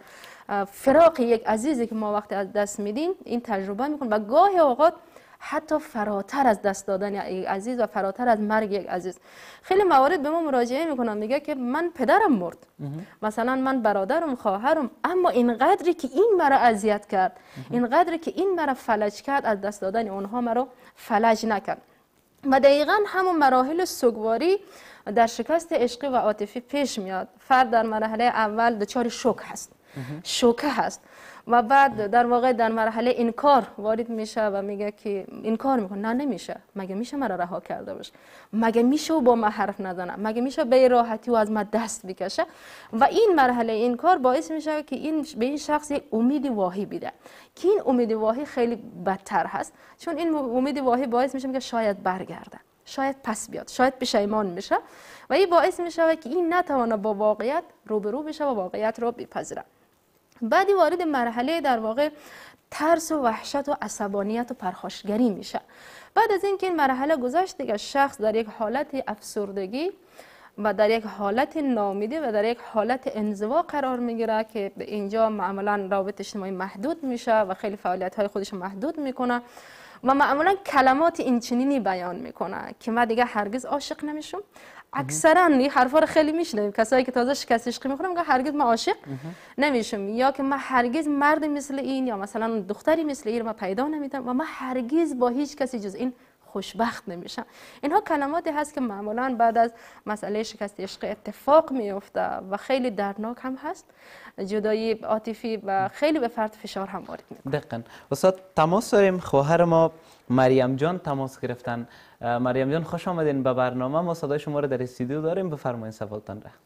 فراق یک عزیزی که ما وقتی از دست میدیم این تجربه میکنه و گاهی اوقات حتی فراتر از دست دادن یک عزیز و فراتر از مرگ یک عزیز. خیلی موارد به ما مراجعه میکنن، میگه که من پدرم مرد، مثلا من برادرم، خواهرم، اما اینقدری که این مرا اذیت کرد، اینقدری که این مرا فلج کرد، از دست دادن اونها مرا فلج نکرد. و دقیقاً همون مراحل سوگواری در شکست عشقی و عاطفی پیش میاد. فرد در مرحله اول دچار شوک هست، شوکه هست و بعد در واقع در مرحله انکار وارد میشه و میگه که انکار میکنه، نه نمیشه، مگه میشه مرا رها کرده باشه، مگه میشه و با من حرف نزنه، مگه میشه به راحتی و از من دست بکشه. و این مرحله انکار باعث میشه که این به این شخص یک امید واهی بده که این امید واهی خیلی بدتر هست، چون این امید واهی باعث میشه که شاید برگرده، شاید پس بیاد، شاید پشیمان میشه و این باعث میشه که این نتونه با واقعیت روبرو بشه و واقعیت رو بپذیره. بعدی وارد مرحله در واقع ترس و وحشت و عصبانیت و پرخاشگری میشه. بعد از اینکه این مرحله گذشت دیگه شخص در یک حالت افسردگی و در یک حالت ناامیدی و در یک حالت انزوا قرار میگیره که اینجا معمولا روابط اجتماعی محدود میشه و خیلی فعالیت های خودش محدود میکنه و معمولا کلمات اینچنینی بیان میکنه که من دیگه هرگز عاشق نمیشم. اکثرا این حرفا رو خیلی میشنویم، کسایی که تازه شکست عشقی میخورن میگن هرگز من عاشق نمیشم، یا که من هرگز مرد مثل این یا مثلا دختری مثل این رو من پیدا نمیدم و من هرگز با هیچ کسی جز این خوشبخت نمیشم. اینها کلماتی هست که معمولا بعد از مسئله شکست عشقی اتفاق میفته و خیلی دردناک هم هست، جدایی عاطفی و خیلی به فرد فشار هم وارد میکنه. دقیقاً. استاد تماس داریم، خواهر ما مریم جان تماس گرفتن. مریم جان خوش آمدین به برنامه. ما صدای شما رو در استودیو داریم، بفرمایید سوالتان را.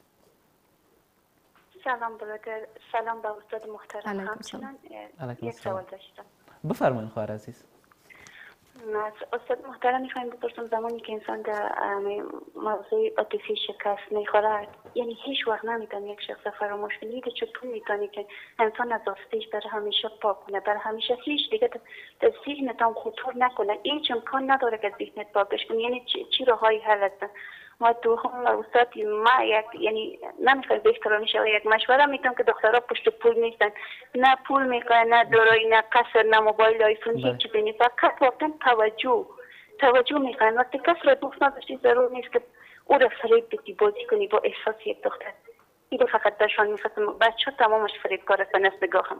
سلام برادر، سلام به استاد محترم. همچنان یک سوال داشتم. بفرمایید خواهر عزیز. استاد محترم میخوایم بپرسم زمانی که انسان در موضوع عاطفی شکست میخورد یعنی هیچ وقت نمیتونه یک شخص فراموش کنه چطور میتونه که انسان از آستیش برای همیشه پاک کنه برای همیشه هیچ دیگه در ذهنت هم خطور نکنه هیچ امکان نداره که ذهنت پاکش کنه یعنی چی راهی حل است ما دوم استاد ما یعنی نمیخوام بهتر میشه یک مشوره میتونم که دخترها پشت پول نیستن نه پول میخواد نه دارایی نه قصر نه موبایل آیفون هیچ چیزی نیست فقط واقعا توجه میخوان وقتی کس را دوست نداشتی ضرور نیست که او را فریب بدی بازی کنی با احساس یک دختر این فقط درشان میخواستم بچه تمامش فریبکار هستن از نگاهم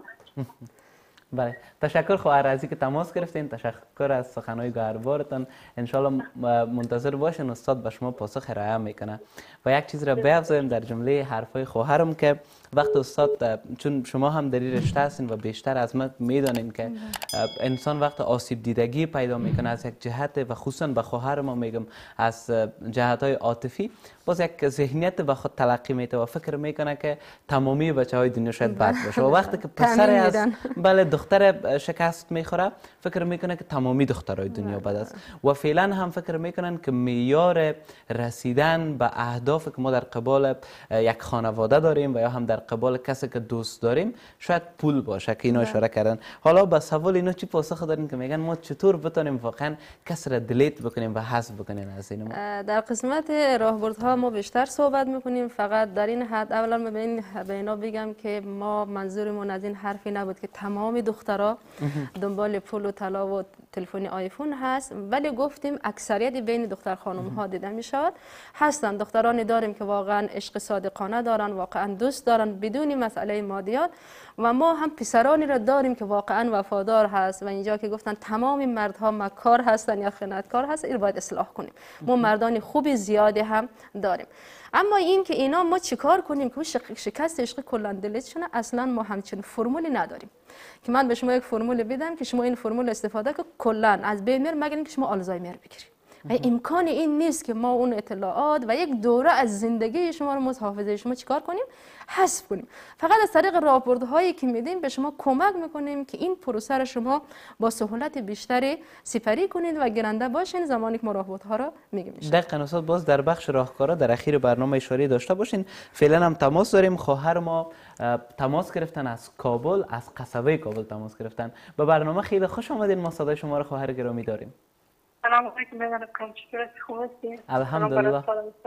بله تشکر خواهر عزیزی که تماس گرفتین تشکر از سخنهای گهربارتان انشالله منتظر باشین استاد به شما پاسخ ارائه میکنه و یک چیز را بیافزایم در جمله حرفای خواهرم که وقت استاد چون شما هم در این رشته هستین و بیشتر از ما میدانین که انسان وقت آسیب دیدگی پیدا میکنه از یک جهت و خصوصا به خواهر ما میگم از جهت های عاطفی باز یک ذهنیت به خود تلقی میته و فکر میکنه که تمامی بچه های دنیا شاید بد باشه و وقتی که پسر از بله دختر شکست میخوره فکر میکنه که تمامی دخترای دنیا بد است و فعلا هم فکر میکنن که معیار رسیدن به اهداف که ما در قبال یک خانواده داریم و یا هم در قبال کسی که دوست داریم شاید پول باشه که اینا اشاره کردن. حالا به سوال اینا چی پاسخ دارین که میگن ما چطور بتونیم واقعا کسی را دیلیت بکنیم و حذف بکنیم از این؟ در قسمت راهبردها ما بیشتر صحبت میکنیم فقط در این حد اولا به اینا بگم که ما منظورمون از این حرفی نبود که تمام دخترها دنبال پول و طلا و تلفن آیفون هست ولی گفتیم اکثریت بین دختر خانم ها دیده میشود هستن دخترانی داریم که واقعا عشق صادقانه دارن واقعا دوست دارن بدون مسئله مادیات و ما هم پسرانی را داریم که واقعا وفادار هست و اینجا که گفتن تمام مردها مکار هستن یا خیانتکار هست این باید اصلاح کنیم ما مردان خوبی زیادی هم داریم اما این که اینا ما چیکار کنیم که شکست عشق کلا دیلیت شونه اصلا ما همچین فرمولی نداریم که من به شما یک فرمول بدم که شما این فرمول استفاده که کلا از بین میره مگر اینکه شما آلزایمر بگیرید و امکان این نیست که ما اون اطلاعات و یک دوره از زندگی شما رو متحافظه شما چیکار کنیم حذف کنیم فقط از طریق راهبردهایی که میدیم به شما کمک میکنیم که این پروسه رو شما با سهولت بیشتری سپری کنید و گرنده باشین زمانی که ما راهبردها رو میگیم دقیقاً استاد باز در بخش راهکارا در اخیر برنامه اشاره داشته باشین فعلا هم تماس داریم خواهر ما تماس گرفتن از کابل از قصبه کابل تماس گرفتن به برنامه خیلی خوش آمدین ما صدای شما رو خواهر گرامی داریم سلام علیکم بگم چطور خوب هستین الحمدلله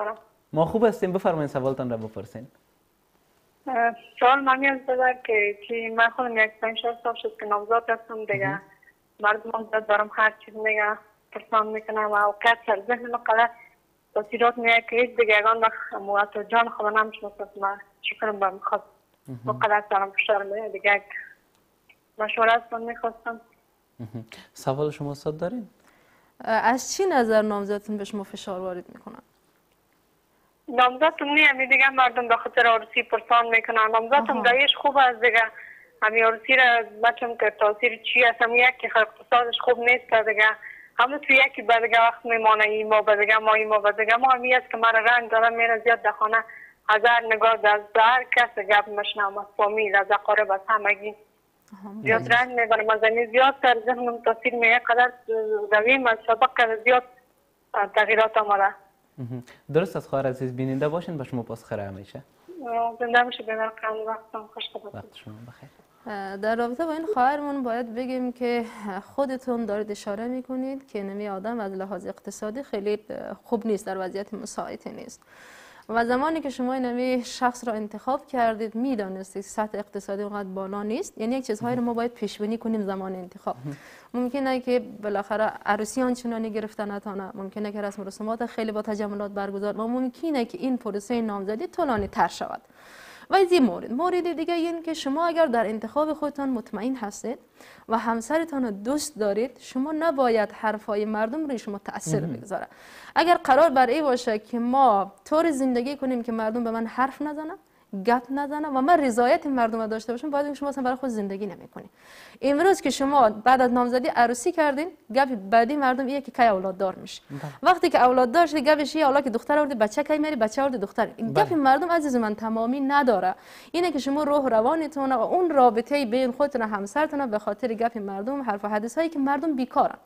ما خوب هستیم بفرمایید سوالتان را بپرسین سوال من از داره که من خودم یک 5-6 سال شد که نامزاد هستم دیگه مردم زیاد دارم هر چیز میگه پرسان میکنم و اوقات سر ذهن مقدر تصیرات میگه که هیچ دیگه اگان وقت جان خود نمیشناسم من چی کنم با میخواد مقدر سرم فشار میگه دیگه مشوره هستم میخواستم سوال شما استاد دارین؟ از چی نظر نامزدتون به شما فشار وارد میکنن؟ نامزدتون نیم دیگه مردم به خاطر عروسی پرسان میکنن نامزدتون دایش خوب است دیگه همین عروسی را بچم که تاثیر چی هست هم یکی اقتصادش خوب نیست دیگه همه تو یکی بدگه وقت میمانه ایما بدگه ما ایما بدگه ما همی است که مرا رنگ دارم میره زیاد در خانه هزار نگاه از هر کس گپ مشنم از فامیل از اقارب از همگی زیاد رنگ میبرم از این زیاد سر ذهنم تاثیر میگه قدر رویم از سابق زیاد تغییرات آمده درست از خواهر عزیز بیننده باشین به شما پاسخ ارائه میشه زنده میشه ببر وقتم خوش وقت شما بخیر در رابطه با این خواهرمون باید بگیم که خودتون دارید اشاره میکنید که نمی آدم از لحاظ اقتصادی خیلی خوب نیست در وضعیت مساعدی نیست و زمانی که شما این شخص را انتخاب کردید میدانستید سطح اقتصادی اونقدر بالا نیست یعنی یک چیزهایی رو ما باید پیش بینی کنیم زمان انتخاب ممکنه که بالاخره عروسی آنچنانی گرفته نتونه ممکنه که رسم و رسومات خیلی با تجملات برگزار و ممکنه که این پروسه نامزدی طولانی تر شود و از این مورد دیگه این که شما اگر در انتخاب خودتان مطمئن هستید و همسرتان رو دوست دارید شما نباید حرفای مردم روی شما تأثیر بگذاره اگر قرار بر این باشه که ما طور زندگی کنیم که مردم به من حرف نزنن گپ نزنه و من رضایت مردم رو داشته باشم باید شما اصلا برای خود زندگی نمی‌کنید امروز که شما بعد از نامزدی عروسی کردین گپ بعدی مردم اینه که کی اولاد دار میشه وقتی که اولاد داشت گپش یه حالا که دختر آورد بچه کی میری بچه آورد دختر این گپ مردم عزیز من تمامی نداره اینه که شما روح روانتون و اون رابطه بین خودتون و همسرتون به خاطر گپ مردم حرف و حدیث هایی که مردم بیکارن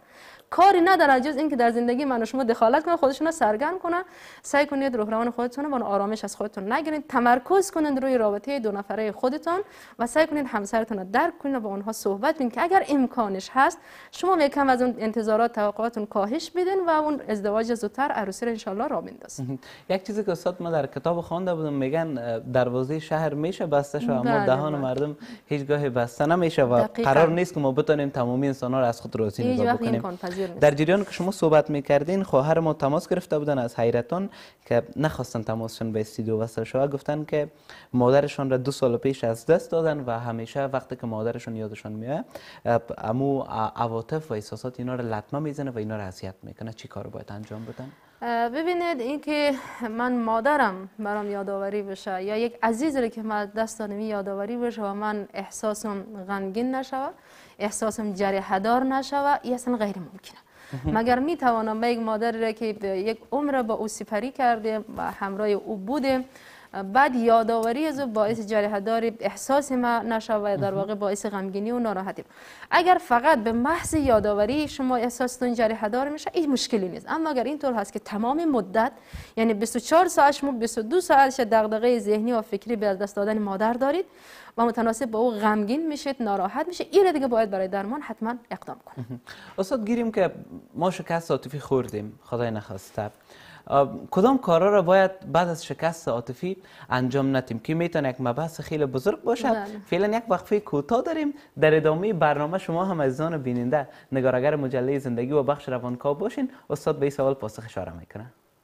کاری ندارن جز اینکه در زندگی من و شما دخالت کنن، خودشون رو سرگرم کنن. سعی کنید روح روان خودتون رو با آرامش از خودتون نگیرید، تمرکز کنید روی رابطه دو نفره خودتون و سعی کنید همسرتون رو درک کنید و با اونها صحبت کنید که اگر امکانش هست شما یکم از اون انتظارات توقعاتون کاهش بدین و اون ازدواج زودتر عروسی رو ان شاء الله راه بندازید. یک چیزی که استاد ما در کتاب خوانده بودم میگن دروازه شهر میشه بسته شو، اما دهان مردم هیچگاه بسته نمیشه و قرار نیست که ما بتونیم تمامی انسان‌ها را از خود راضی نگاه بکنیم. در جریان که شما صحبت میکردین خواهر ما تماس گرفته بودن از حیرتان که نخواستن تماسشون به استودیو وصل شود، گفتن که مادرشون را 2 سال پیش از دست دادن و همیشه وقتی که مادرشون یادشون میاد امو عواطف و احساسات اینا را لطمه میزنه و اینا را اذیت میکنه. چی کار باید انجام بدن؟ ببینید اینکه من مادرم برام یادآوری بشه یا یک عزیزی رو که من دست دادم یادآوری بشه و من احساسم غمگین نشوه، احساسم جریحه دار نشوه، این اصلا غیر ممکنه. مگر می توانم به یک مادری را که یک عمر با او سپری کردیم و همراه او بودیم بعد یادآوری از باعث جریحه دار احساس ما نشوه، در واقع باعث غمگینی و ناراحتی. اگر فقط به محض یادآوری شما احساستون جریحه دار میشه این مشکلی نیست، اما اگر اینطور هست که تمام مدت یعنی 24 ساعت شما 22 ساعت دغدغه ذهنی و فکری به دست دادن مادر دارید و متناسب با او غمگین میشید، ناراحت میشه، این دیگه باید برای درمان حتما اقدام کنید. استاد گیریم که ما شکست عاطفی خوردیم، خدای نخواسته، کدام کارا را باید بعد از شکست عاطفی انجام ندیم که میتونه یک مبحث خیلی بزرگ باشه؟ فعلا یک وقفه کوتاه داریم، در ادامه برنامه شما هم عزیزان بیننده نگارگر مجله زندگی و بخش روانکاو باشین. استاد به این سوال پاسخ اشاره میکنه.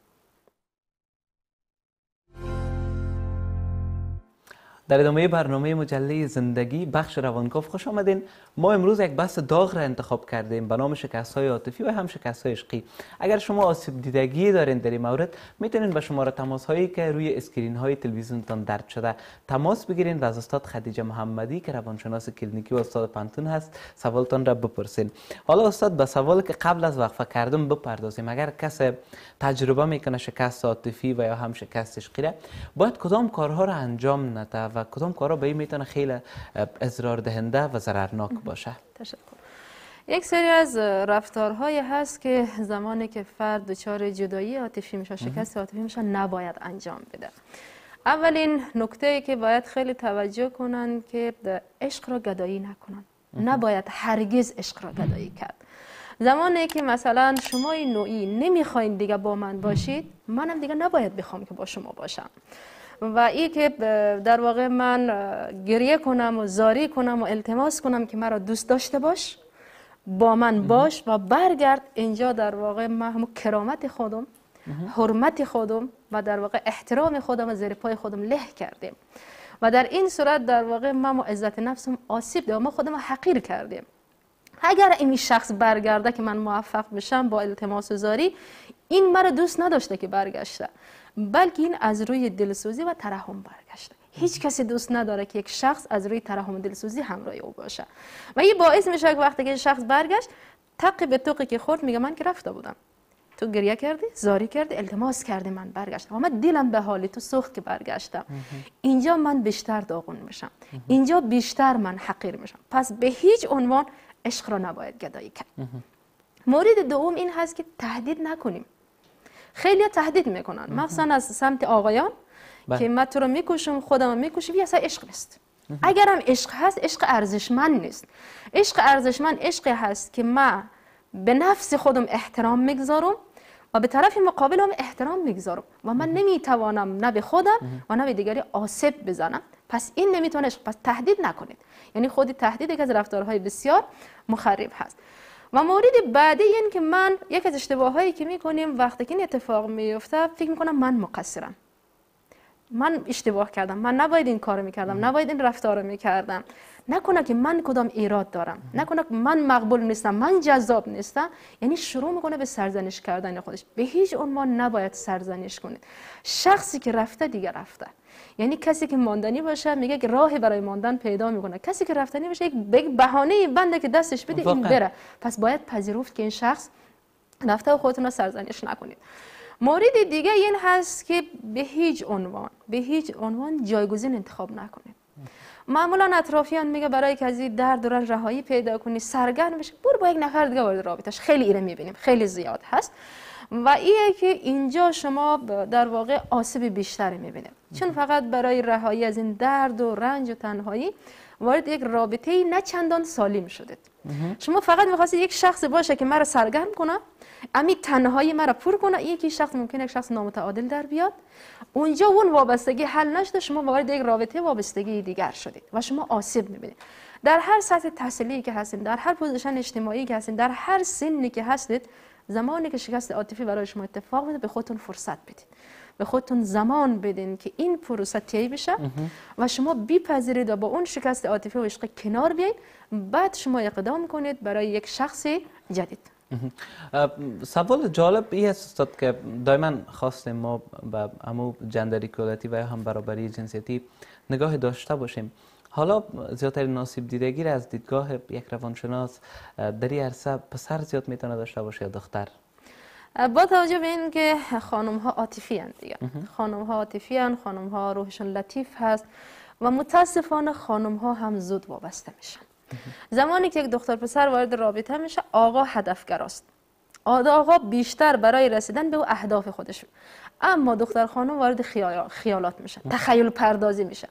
در ادامه برنامه مجله زندگی بخش روانکاو خوش آمدین. ما امروز یک بحث داغ را انتخاب کردیم به نام شکست‌های عاطفی و هم شکست‌های عشقی. اگر شما آسیب دیدگی دارین در این مورد میتونین به شماره تماس هایی که روی اسکرین های تلویزیونتان درج شده تماس بگیرین و از استاد خدیجه محمدی که روانشناس کلینیکی و استاد پانتون هست سوالتان را بپرسین. حالا استاد به سوالی که قبل از وقفه کردم بپردازیم. اگر کسی تجربه میکنه شکست عاطفی و یا هم شکست عشقی را، باید کدام کارها را انجام نده و کدام کارها به این میتونه خیلی اضرار دهنده و ضررناک باشه؟ تشکر. یک سری از رفتارهایی هست که زمانی که فرد دچار جدایی عاطفی میشه، شکست عاطفی میشه، نباید انجام بده. اولین نکته ای که باید خیلی توجه کنن که عشق را گدایی نکنن. نباید هرگز عشق را گدایی کرد. زمانی که مثلا شما این نوعی نمیخواین دیگه با من باشید، منم دیگه نباید بخوام که با شما باشم. و این که در واقع من گریه کنم و زاری کنم و التماس کنم که مرا دوست داشته باش، با من باش و برگرد، اینجا در واقع من همون کرامت خودم، حرمت خودم و در واقع احترام خودم و زیر پای خودم له کردیم و در این صورت در واقع من عزت نفسم آسیب دادم، ما خودم حقیر کردیم. اگر این شخص برگرده که من موفق بشم با التماس و زاری، این مرا دوست نداشته که برگشته، بلکه این از روی دلسوزی و ترحم برگشته. هیچ کسی دوست نداره که یک شخص از روی ترحم و دلسوزی همراه او باشه و این باعث میشه که وقتی که شخص برگشت تقی به توقی که خورد میگه من که رفته بودم، تو گریه کردی، زاری کردی، التماس کردی، من برگشتم و من دلم به حالی تو سوخت که برگشتم. اینجا من بیشتر داغون میشم، اینجا بیشتر من حقیر میشم. پس به هیچ عنوان عشق را نباید گدایی کرد. مورد دوم این هست که تهدید نکنیم. خیلی تهدید میکنن، مثلا از سمت آقایان که من تو رو میکشم، خودم میکشم. اصلا عشق نیست. اگرم عشق هست، عشق ارزشمند نیست. عشق ارزشمند عشقی هست که من به نفس خودم احترام میگذارم و به طرف مقابلم احترام میگذارم و من نمیتوانم نه به خودم و نه به دیگری آسیب بزنم. پس این نمیتونه عشق. پس تهدید نکنید. یعنی خود تهدید که از رفتارهای بسیار مخرب هست. و مورد بعدی این که من یک از اشتباهایی که میکنیم وقتی که این اتفاق میفته، فکر میکنم من مقصرم، من اشتباه کردم، من نباید این کارو میکردم، نباید این رفتار رو میکردم. نکنه که من کدام ایراد دارم، نکنه که من مقبول نیستم، من جذاب نیستم، یعنی شروع میکنه به سرزنش کردن خودش. به هیچ عنوان نباید سرزنش کنید. شخصی که رفته دیگه رفته. یعنی کسی که ماندنی باشه میگه که راهی برای ماندن پیدا میکنه، کسی که رفتنی باشه یک بهانه بنده که دستش بده این بره. پس باید پذیرفت که این شخص رفته و خودتون رو سرزنش نکنید. مورد دیگه این هست که به هیچ عنوان جایگزین انتخاب نکنید. معمولا اطرافیان میگه برای که از این درد و رنج رهایی پیدا کنی، سرگرم بشی، برو با یک نفر دیگه وارد رابطهش. خیلی ایره میبینیم، خیلی زیاد هست. و اینه که اینجا شما در واقع آسیب بیشتری میبینید، چون فقط برای رهایی از این درد و رنج و تنهایی وارد یک رابطه نه چندان سالم شدید. شما فقط میخواستید یک شخص باشه که مرا سرگرم کنه، امی تنهایی مرا پر کنه. یکی شخص ممکنه یک شخص نامتعادل در بیاد، اونجا اون وابستگی حل نشده، شما وارد یک رابطه وابستگی دیگر شدید و شما آسیب میبینید. در هر سطح تحصیلی که هستید، در هر پوزیشن اجتماعی که هستید، در هر سنی که هستید، زمانی که شکست عاطفی برای شما اتفاق میفته، به خودتون فرصت بدید، به خودتون زمان بدین که این پروسه طی بشه و شما بپذیرید و با اون شکست عاطفی و عشق کنار بیایید، بعد شما اقدام کنید برای یک شخص جدید. سوال جالب این است استاد که دائما خواستیم ما به همو جندر ایکوالیتی و هم برابری جنسیتی نگاه داشته باشیم. حالا زیادتر ناسیب دیدگی را از دیدگاه یک روانشناس در این عرصه پسر زیاد میتونه داشته باشه یا دختر؟ با توجه به این که خانم ها عاطفی اند دیگه، خانم ها عاطفی اند، خانم ها روحشون لطیف هست و متاسفانه خانم ها هم زود وابسته میشن. زمانی که یک دختر پسر وارد رابطه میشه، آقا هدفگراست، آقا بیشتر برای رسیدن به اهداف خودش، اما دختر خانم وارد خیالات میشه، تخیل پردازی میشه.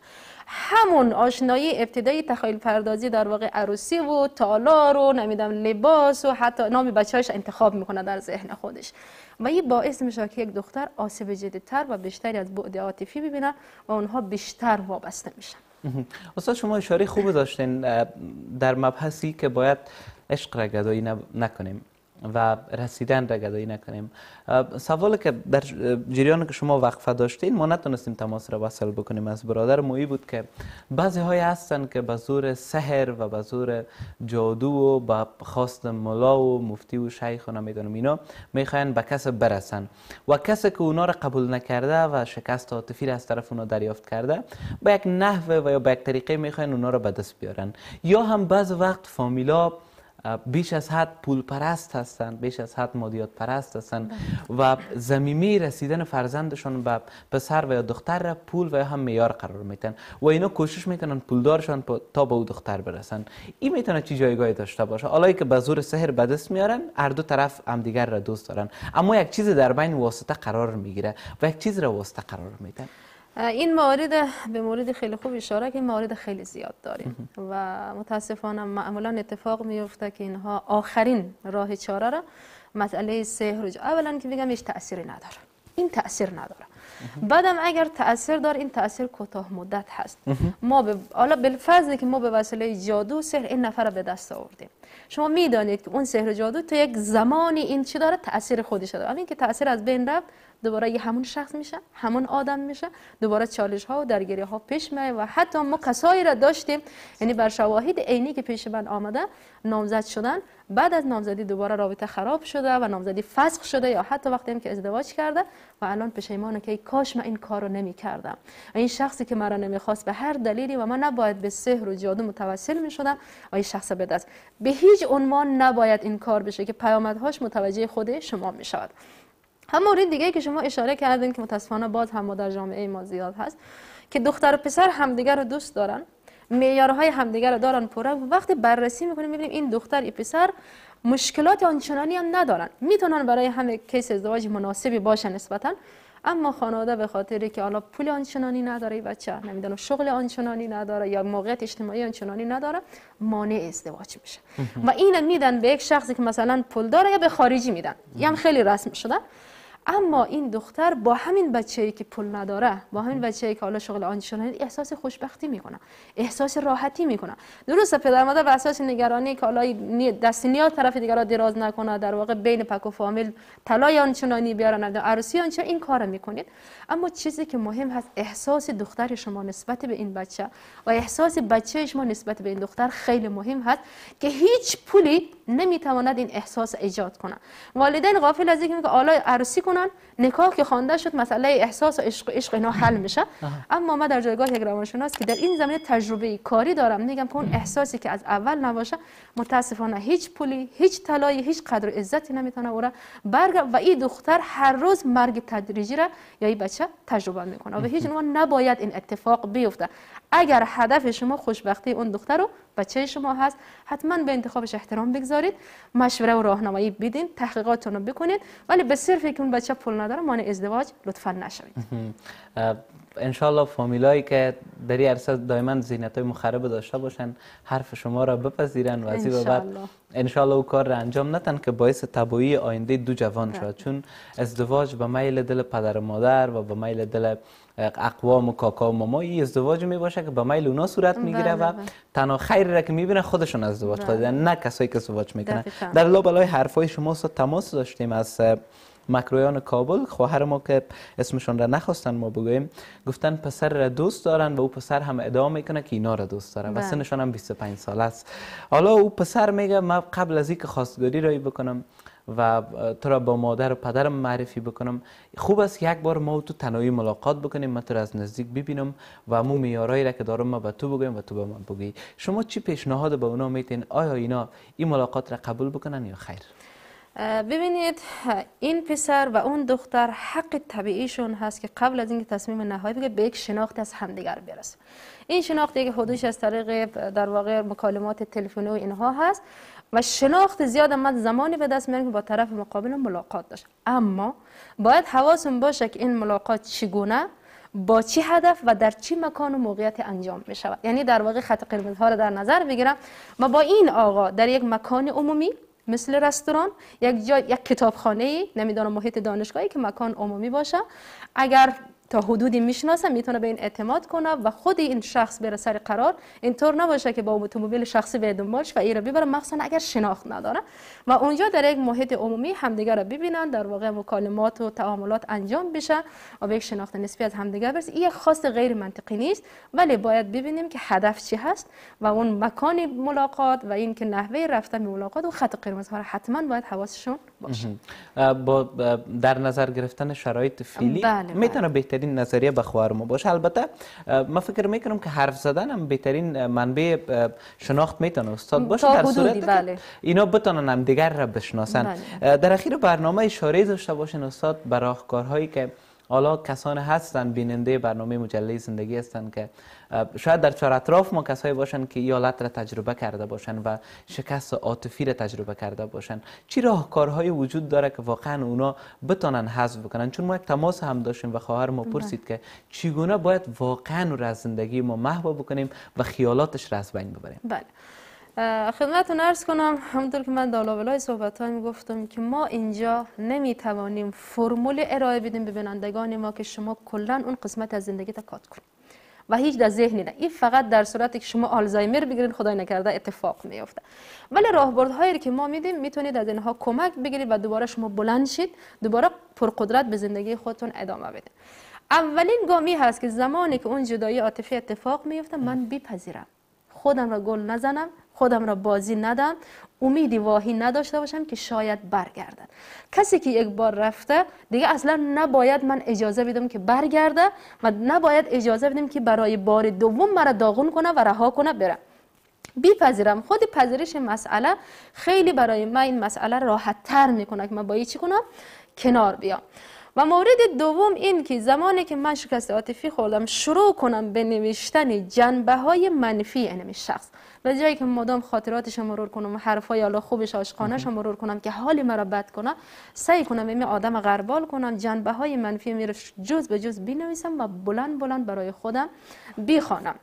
همون آشنایی ابتدایی تخیل پردازی در واقع عروسی و تالار و نمیدونم لباس و حتی نام بچه‌هاش انتخاب میکنه در ذهن خودش و این باعث میشه که یک دختر آسیب جدی‌تر و بیشتری از بعد عاطفی ببینه و اونها بیشتر وابسته میشن. استاد شما اشاره خوب داشتین در مبحثی که باید عشق را گدایی نکنیم و رسیدن را گدایی نکنیم. سوالی که در جریان که شما وقفه داشتین ما نتونستیم تماس را وصل بکنیم از برادر مویی بود که بعضی های هستن که به زور سحر و به زور جادو و به خواست ملا و مفتی و شیخ و نمیدونم اینا میخواین به کس برسن و کسی که اونا را قبول نکرده و شکست عاطفی را از طرف اونا دریافت کرده با یک نحوه و یا با یک طریقه میخواین اونا را به دست بیارن. یا هم بعض وقت فامیلا بیش از حد پول پرست هستند، بیش از حد مادیات پرست هستند و ضمیمی رسیدن فرزندشون به پسر و یا دختر را پول و یا هم معیار قرار میدن و اینا کوشش میکنن پولدارشان تا به او دختر برسن. این میتونه چی جایگاهی داشته باشه؟ حالا که به زور سحر به دست میارن، هر دو طرف همدیگر را دوست دارن، اما یک چیز در بین واسطه قرار میگیره و یک چیز را واسطه قرار میدن. این موارد به مورد خیلی خوب اشاره که موارد خیلی زیاد داریم و متاسفانه معمولا اتفاق میفته که اینها آخرین راه چاره را مسئله سحر اولا که بگم هیچ تأثیری نداره، این تأثیر نداره. بعدم اگر تأثیر داره این تأثیر کوتاه مدت هست. ما حالا بالفرض که ما به وسیله جادو سحر این نفر به دست آوردیم، شما میدانید که اون سحر جادو تو یک زمانی این چی داره، تأثیر خودش داره. همین که تأثیر از بین رفت دوباره یه همون شخص میشه، همون آدم میشه، دوباره چالش ها و درگیری ها پیش میاد و حتی ما کسایی را داشتیم، یعنی بر شواهد عینی که پیش من آمده نامزد شدن، بعد از نامزدی دوباره رابطه خراب شده و نامزدی فسخ شده یا حتی وقتی هم که ازدواج کرده و الان پشیمانه که کاش من این کارو نمیکردم. این شخصی که مرا نمیخواست به هر دلیلی و من نباید به سحر و جادو متوسل میشدم و این شخص به دست به هیچ عنوان نباید این کار بشه که پیامدهاش متوجه خود شما میشود. هم مورد دیگه که شما اشاره کردین که متاسفانه باز هم ما در جامعه ما زیاد هست که دختر و پسر همدیگر رو دوست دارن، معیارهای همدیگر رو دارن پره و وقتی بررسی میکنیم میبینیم این دختر این پسر مشکلات آنچنانی هم ندارن، میتونن برای همه کیس ازدواج مناسبی باشن نسبتا، اما خانواده به خاطری که حالا پول آنچنانی نداره بچه، نمیدونم شغل آنچنانی نداره یا موقعیت اجتماعی آنچنانی نداره، مانع ازدواج میشه و اینو میدن به یک شخصی که مثلا پول داره یا به خارجی میدن، یا هم خیلی رسم شده. اما این دختر با همین بچه‌ای که پول نداره، با همین بچه‌ای که حالا شغل آنچنانی، احساس خوشبختی میکنه، احساس راحتی میکنه. درسته پدر مادر به اساس نگرانی که حالا دست نیاز طرف دیگر را دراز نکنه، در واقع بین پک و فامیل طلای آنچنانی بیارن، عروسی آنچنانی، این کارو میکنید. اما چیزی که مهم هست احساس دختر شما نسبت به این بچه و احساس بچه شما نسبت به این دختر خیلی مهم هست که هیچ پولی نمیتواند این احساس ایجاد کنه. والدین غافل از اینکه حالا عروسی میکنن، نکاح که خوانده شد مسئله احساس و عشق اینا حل میشه. اما ما در جایگاه یک روانشناس که در این زمینه تجربه کاری دارم میگم که اون احساسی که از اول نباشه متاسفانه هیچ پولی، هیچ طلایی، هیچ قدر و عزتی نمیتونه او را برگرد و این دختر هر روز مرگ تدریجی را یا این بچه تجربه میکنه و به هیچ عنوان نباید این اتفاق بیفته. اگر هدف شما خوشبختی اون دختر و بچه شما هست، حتما به انتخابش احترام بگذارید، مشوره و راهنمایی بدین، تحقیقاتتون رو بکنید، ولی به صرفی که اون بچه پول نداره مانع ازدواج لطفا نشوید. انشالله فامیلایی که در این عرصه دائما ذهنیت‌های مخرب داشته باشن حرف شما را بپذیرن و از این بعد انشالله او کار را انجام ندن که باعث تباهی آینده دو جوان شد. چون ازدواج به میل دل پدر و مادر و به میل دل اقوام و کاکا و ماما این ازدواج می باشه که به میل اونا صورت میگیره و تنها خیر را که میبینه خودشون ازدواج خواهد، نه کسایی که ازدواج میکنن. در لابلای حرفای شما تماس داشتیم از مکرویان کابل، خواهر ما که اسمشون را نخواستن ما بگوییم، گفتن پسر را دوست دارن و او پسر هم ادعا میکنه که اینا را دوست داره و سنشون هم 25 سال است. حالا او پسر میگه من قبل از اینکه خواستگاری رایی بکنم و تو را با مادر و پدرم معرفی بکنم، خوب است یک بار ما تو تنهایی ملاقات بکنیم، من تو را از نزدیک ببینم و مو میارایی را که دارم ما به تو بگویم و تو به من بگی. شما چی پیشنهاد به اونا میتین؟ آیا اینا این ملاقات را قبول بکنن یا خیر؟ ببینید این پسر و اون دختر حق طبیعیشون هست که قبل از اینکه تصمیم نهایی بگیرن به یک شناخت از همدیگر برسن. این شناختی که حدودش از طریق در واقع مکالمات تلفنی و اینها هست و شناخت زیاد ما زمانی به دست میاریم که با طرف مقابل ملاقات داشت. اما باید حواسون باشه که این ملاقات چگونه، با چی هدف و در چی مکان و موقعیت انجام می شود. یعنی در واقع خط قرمزها رو در نظر بگیرم. ما با این آقا در یک مکان عمومی مثل رستوران، یک جای، یک کتابخانه، نمیدونم محیط دانشگاهی که مکان عمومی باشه، اگر تا حدودی میشناسه میتونه به این اعتماد کنه و خود این شخص بره سر قرار، اینطور نباشه که با اتومبیل شخصی به دنبالش و این رو ببره، مخصوصا اگر شناخت نداره و اونجا در یک محیط عمومی همدیگر رو ببینن، در واقع مکالمات و تعاملات انجام بشه و به یک شناخت نسبی از همدیگر برسه. این یک خواست غیر منطقی نیست، ولی باید ببینیم که هدف چی هست و اون مکان ملاقات و این که نحوه رفتن به ملاقات و خط قرمزها رو حتما باید حواسشون باشه. با در نظر گرفتن شرایط فعلی میتونه بهترین نظریه به خواهر ما باشه. البته من فکر میکنم که حرف زدن هم بهترین منبع شناخت میتونه استاد باشه در صورتی که اینا بتونن هم دیگر را بشناسن. در اخیر برنامه اشاره داشته باشین استاد به راهکارهایی که حالا کسانی هستن بیننده برنامه مجله زندگی هستن که شاید در چهار اطراف ما کسایی باشن که این حالت را تجربه کرده باشن و شکست عاطفی را تجربه کرده باشن. چی راهکارهایی وجود داره که واقعا اونا بتونن حذف بکنن؟ چون ما یک تماس هم داشتیم و خواهر ما پرسید که چگونه باید واقعا رو از زندگی ما محو بکنیم و خیالاتش را از بین ببریم. بله، خدمتتون عرض کنم همونطور که من در لابلای صحبت‌هایم گفتم که ما اینجا نمیتوانیم فرمول ارائه بدیم به بینندگان ما که شما کلا اون قسمت از زندگی کات کن و هیچ در ذهنی نه. این فقط در صورتی که شما آلزایمر بگیرین، خدای نکرده اتفاق میفته. ولی راهبردهایی که ما میدیم میتونید از اینها کمک بگیرید و دوباره شما بلند شید، دوباره پرقدرت به زندگی خودتون ادامه بدید. اولین گامی هست که زمانی که اون جدایی عاطفی اتفاق میفته من بپذیرم، خودم را گل نزنم، خودم را بازی ندم، امیدی واهی نداشته باشم که شاید برگردن. کسی که یک بار رفته دیگه اصلا نباید من اجازه بدم که برگرده و نباید اجازه بدم که برای بار دوم مرا داغون کنه و رها کنه بره. بپذیرم. خود پذیرش مسئله خیلی برای من این مسئله راحت تر میکنه که من با چی کنم کنار بیام. و مورد دوم این که زمانی که من شکست عاطفی خوردم شروع کنم به نوشتن جنبه‌های منفی این شخص، به جایی که مدام خاطراتش مرور کنم و حرفای حالا خوبش عاشقانه‌اش مرور کنم که حالی مرا بد کنه، سعی کنم این آدم غربال کنم، جنبه‌های منفی میره جز به جز بنویسم و بلند بلند برای خودم بخوانم.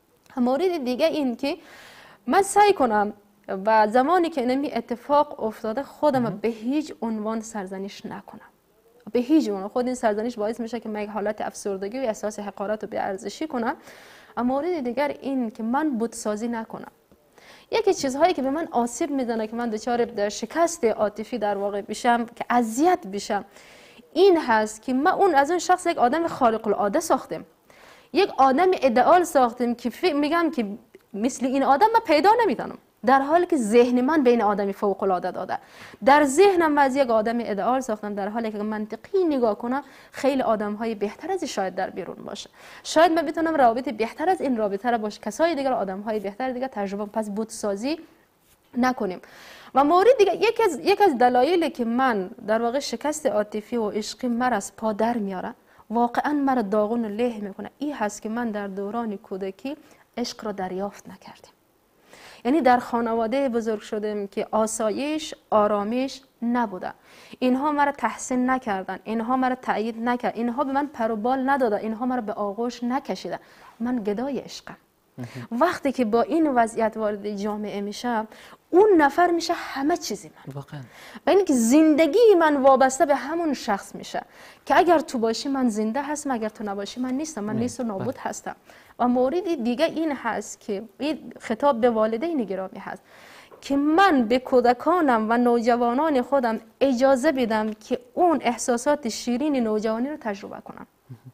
مورد دیگه این که من سعی کنم و زمانی که این اتفاق افتاده خودم به هیچ عنوان سرزنش نکنم. به هیچ عنوان. خود این سرزنش باعث میشه که من یک حالت افسردگی و احساس حقارت و بی‌ارزشی کنم. اما مورد دیگر این که من بتسازی نکنم. یکی چیزهایی که به من آسیب میزنه که من دچار شکست عاطفی در واقع بشم، که اذیت بشم، این هست که من از اون شخص یک آدم خارق العاده ساختم، یک آدم ایدئال ساختم که میگم که مثل این آدم من پیدا نمیدونم، در حالی که ذهن من بین آدمی فوق العاده داده. در ذهنم از یک آدم ایدئال ساختم، در حالی که منطقی نگاه کنم خیلی آدم‌های بهتر از این شاید در بیرون باشه. شاید من بتونم روابط بهتر از این رابطه را باشه کسای دیگر، آدم‌های بهتر دیگر تجربه. پس بت‌سازی نکنیم. و مورد دیگه یک از دلایلی که من در واقع شکست عاطفی و عشقی مرا از پا در میاره، واقعا مرا داغون و له میکنه، این هست که من در دوران کودکی عشق را دریافت نکردم. یعنی در خانواده بزرگ شدم که آسایش، آرامش نبوده. اینها مرا تحسین نکردن، اینها مرا تأیید نکرد، اینها به من پر و بال نداده، اینها مرا به آغوش نکشیده. من گدای عشقم. وقتی که با این وضعیت وارد جامعه میشم، اون نفر میشه همه چیزی من. واقعا. و اینکه زندگی من وابسته به همون شخص میشه که اگر تو باشی من زنده هستم، اگر تو نباشی من نیستم، من نیست و نابود هستم. و مورد دیگه این هست که این خطاب به والدین گرامی هست که من به کودکانم و نوجوانان خودم اجازه بدم که اون احساسات شیرین نوجوانی رو تجربه کنم.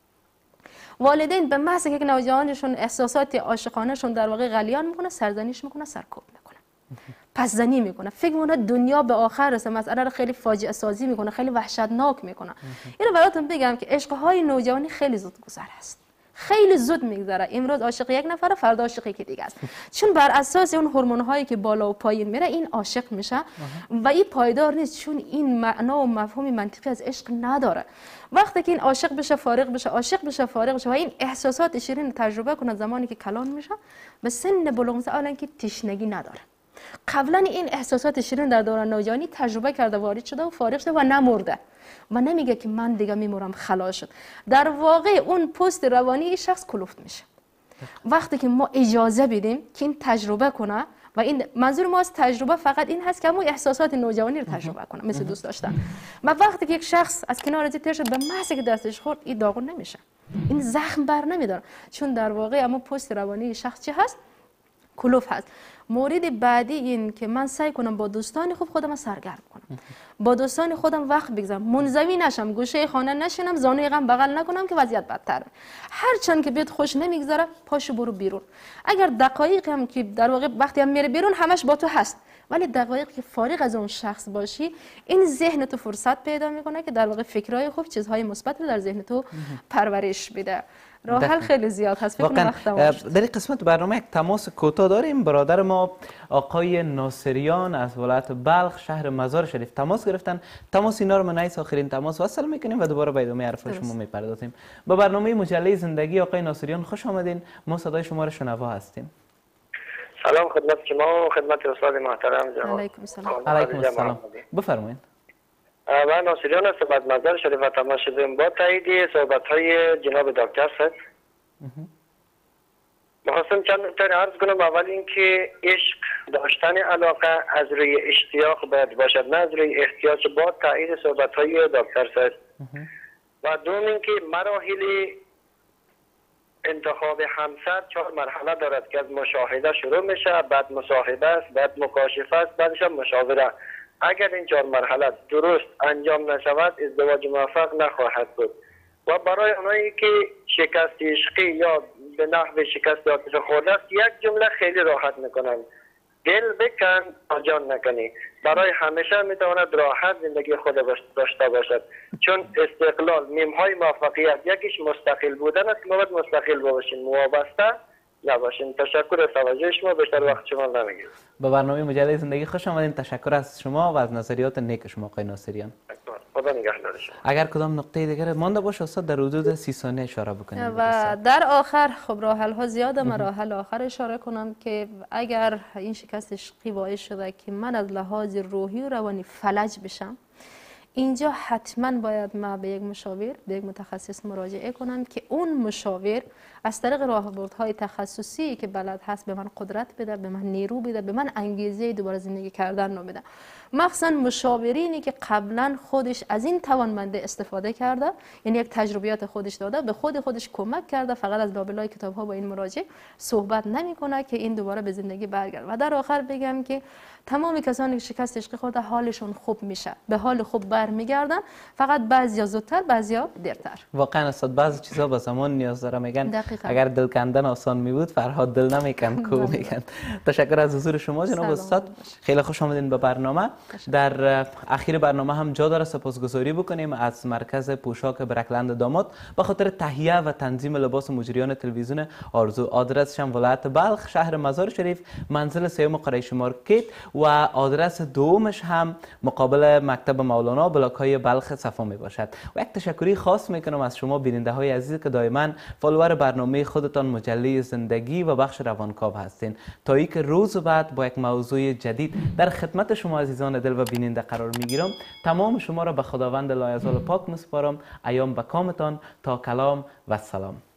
والدین به محض که نوجوانشون احساسات عاشقانه‌شون در واقع غلیان میکنه، سرزنیش میکنه، سرکوب میکنه، پس زنی میکنه، فکر میکنه دنیا به آخر رسه، مسئله رو خیلی فاجعه سازی میکنه، خیلی وحشتناک میکنه. اینو براتون بگم که عشق‌های نوجوانی خیلی زود گذر است، خیلی زود میگذره. امروز عاشق یک نفر، فردا عاشق یکی دیگه است، چون بر اساس اون هورمون‌هایی که بالا و پایین میره این عاشق میشه و این پایدار نیست، چون این معنا و مفهوم منطقی از عشق نداره. وقتی که این عاشق بشه فارغ بشه، عاشق بشه فارغ بشه و این احساسات شیرین تجربه کنه، زمانی که کلان میشه به سن بلوغ میرسه، اولا که تشنگی نداره. قبلا این احساسات شیرین در دوران نوجوانی تجربه کرده، وارد شده و فارغ شده و نمرده و نمیگه که من دیگه میمورم، خلاص شد. در واقع اون پست روانی این شخص کلفت میشه. وقتی که ما اجازه بدیم که این تجربه کنه، و این منظور ما از تجربه فقط این هست که همون احساسات نوجوانی رو تجربه کنه، مثل دوست داشتن. و وقتی که یک شخص از کنار از تر شد، به محض که دستش خورد این داغون نمیشه، این زخم بر نمیداره، چون در واقع همون پست روانی شخص چی هست؟ کلوف هست. مورد بعدی این که من سعی کنم با دوستان خوب خودم سرگرم کنم، با دوستان خودم وقت بگذارم، منزوی نشم، گوشه خانه نشینم، زانوی غم بغل نکنم که وضعیت بدتره. هر چند که بهت خوش نمیگذره پاشو برو بیرون. اگر دقایق هم که در واقع وقتی هم میره بیرون همش با تو هست، ولی دقایقی که فارغ از اون شخص باشی، این ذهن تو فرصت پیدا میکنه که در واقع فکرهای خوب، چیزهای مثبت رو در ذهن تو پرورش بده. راه حل خیلی زیاد هست. واقعا در این قسمت برنامه یک تماس کوتاه داریم. برادر ما آقای ناصریان از ولایت بلخ شهر مزار شریف تماس گرفتن. تماس اینا رو من از آخرین تماس وصل میکنیم و دوباره به ادامه حرف شما میپردازیم. با برنامه مجله زندگی آقای ناصریان خوش آمدین. ما صدای شما رو شنوا هستیم. سلام خدمت شما و خدمت استاد محترم جناب. علیکم السلام. علیکم السلام. بفرمایید. من ناصریان از ولایت مزار شریف تماس شدیم با تایید صحبت‌های جناب دکتر صاحب. می‌خواستم چند نکته عرض کنم. اول اینکه عشق داشتن علاقه از روی اشتیاق باید باشد، نه از روی احتیاج، با تایید صحبت‌های دکتر صاحب. و دوم اینکه مراحل انتخاب همسر 4 مرحله دارد که از مشاهده شروع میشه، بعد مصاحبه است، بعد مکاشفه است، بعدش هم مشاوره. اگر این 4 مرحله درست انجام نشود ازدواج موفق نخواهد بود. و برای اونایی که شکست عشقی یا به نحو شکست عاطفی خورده است، یک جمله خیلی راحت میکنن: دل بکن تا جان نکنی. برای همیشه میتواند راحت زندگی خود داشته باشد، چون استقلال میمهای موفقیت یکیش مستقل بودن است. ما باید مستقل باشیم، وابسته نباشیم. تشکر از توجه شما، بیشتر وقت شما نمیگیرم. به برنامه مجله زندگی خوش آمدین. تشکر از شما و از نظریات نیک شما آقای ناصریان. خدا نگهدار شما. اگر کدام نقطه دیگر مانده باشه استاد در حدود 30 ثانیه اشاره بکنید. و در آخر خب راه حل ها زیاده. من راه حل آخر اشاره کنم که اگر این شکست عشقی باعث شده که من از لحاظ روحی و روانی فلج بشم، اینجا حتما باید ما به یک مشاور، به یک متخصص مراجعه کنم که اون مشاور از طریق راهبردهای تخصصی که بلد هست به من قدرت بده، به من نیرو بده، به من انگیزه دوباره زندگی کردن رو بده. مخصوصا مشاورینی که قبلا خودش از این توانمنده استفاده کرده، یعنی یک تجربیات خودش داده، به خودش کمک کرده، فقط از لابلای کتاب ها با این مراجع صحبت نمیکنه که این دوباره به زندگی برگرده. و در آخر بگم که تمام کسانی که شکست عشقی خورده حالشون خوب میشه، به حال خوب برمیگردن، فقط بعضیا زودتر بعضیا دیرتر. واقعا استاد بعضی چیزا با زمان نیاز داره. میگن دقیقاً. اگر دل کندن آسان می بود فرهاد دل نمیکند کو میگن. تشکر از حضور شما جناب استاد، خیلی خوش آمدین به برنامه. در اخیر برنامه هم جا داره سپاسگزاری بکنیم از مرکز پوشاک برکلند داماد به خاطر تهیه و تنظیم لباس مجریان تلویزیون آرزو. آدرسش هم ولایت بلخ، شهر مزار شریف، منزل سیوم قریش مارکت و آدرس دومش هم مقابل مکتب مولانا بلاک‌های بلخ صفا می باشد. و یک تشکری خاص میکنم از شما بیننده های عزیز که دائما فالوور برنامه خودتان مجله زندگی و بخش روانکاو هستین. تا ای که روز بعد با یک موضوع جدید در خدمت شما عزیزان دل و بیننده قرار میگیرم، تمام شما را به خداوند لایزال پاک میسپارم. ایام به کامتان، تا کلام و سلام.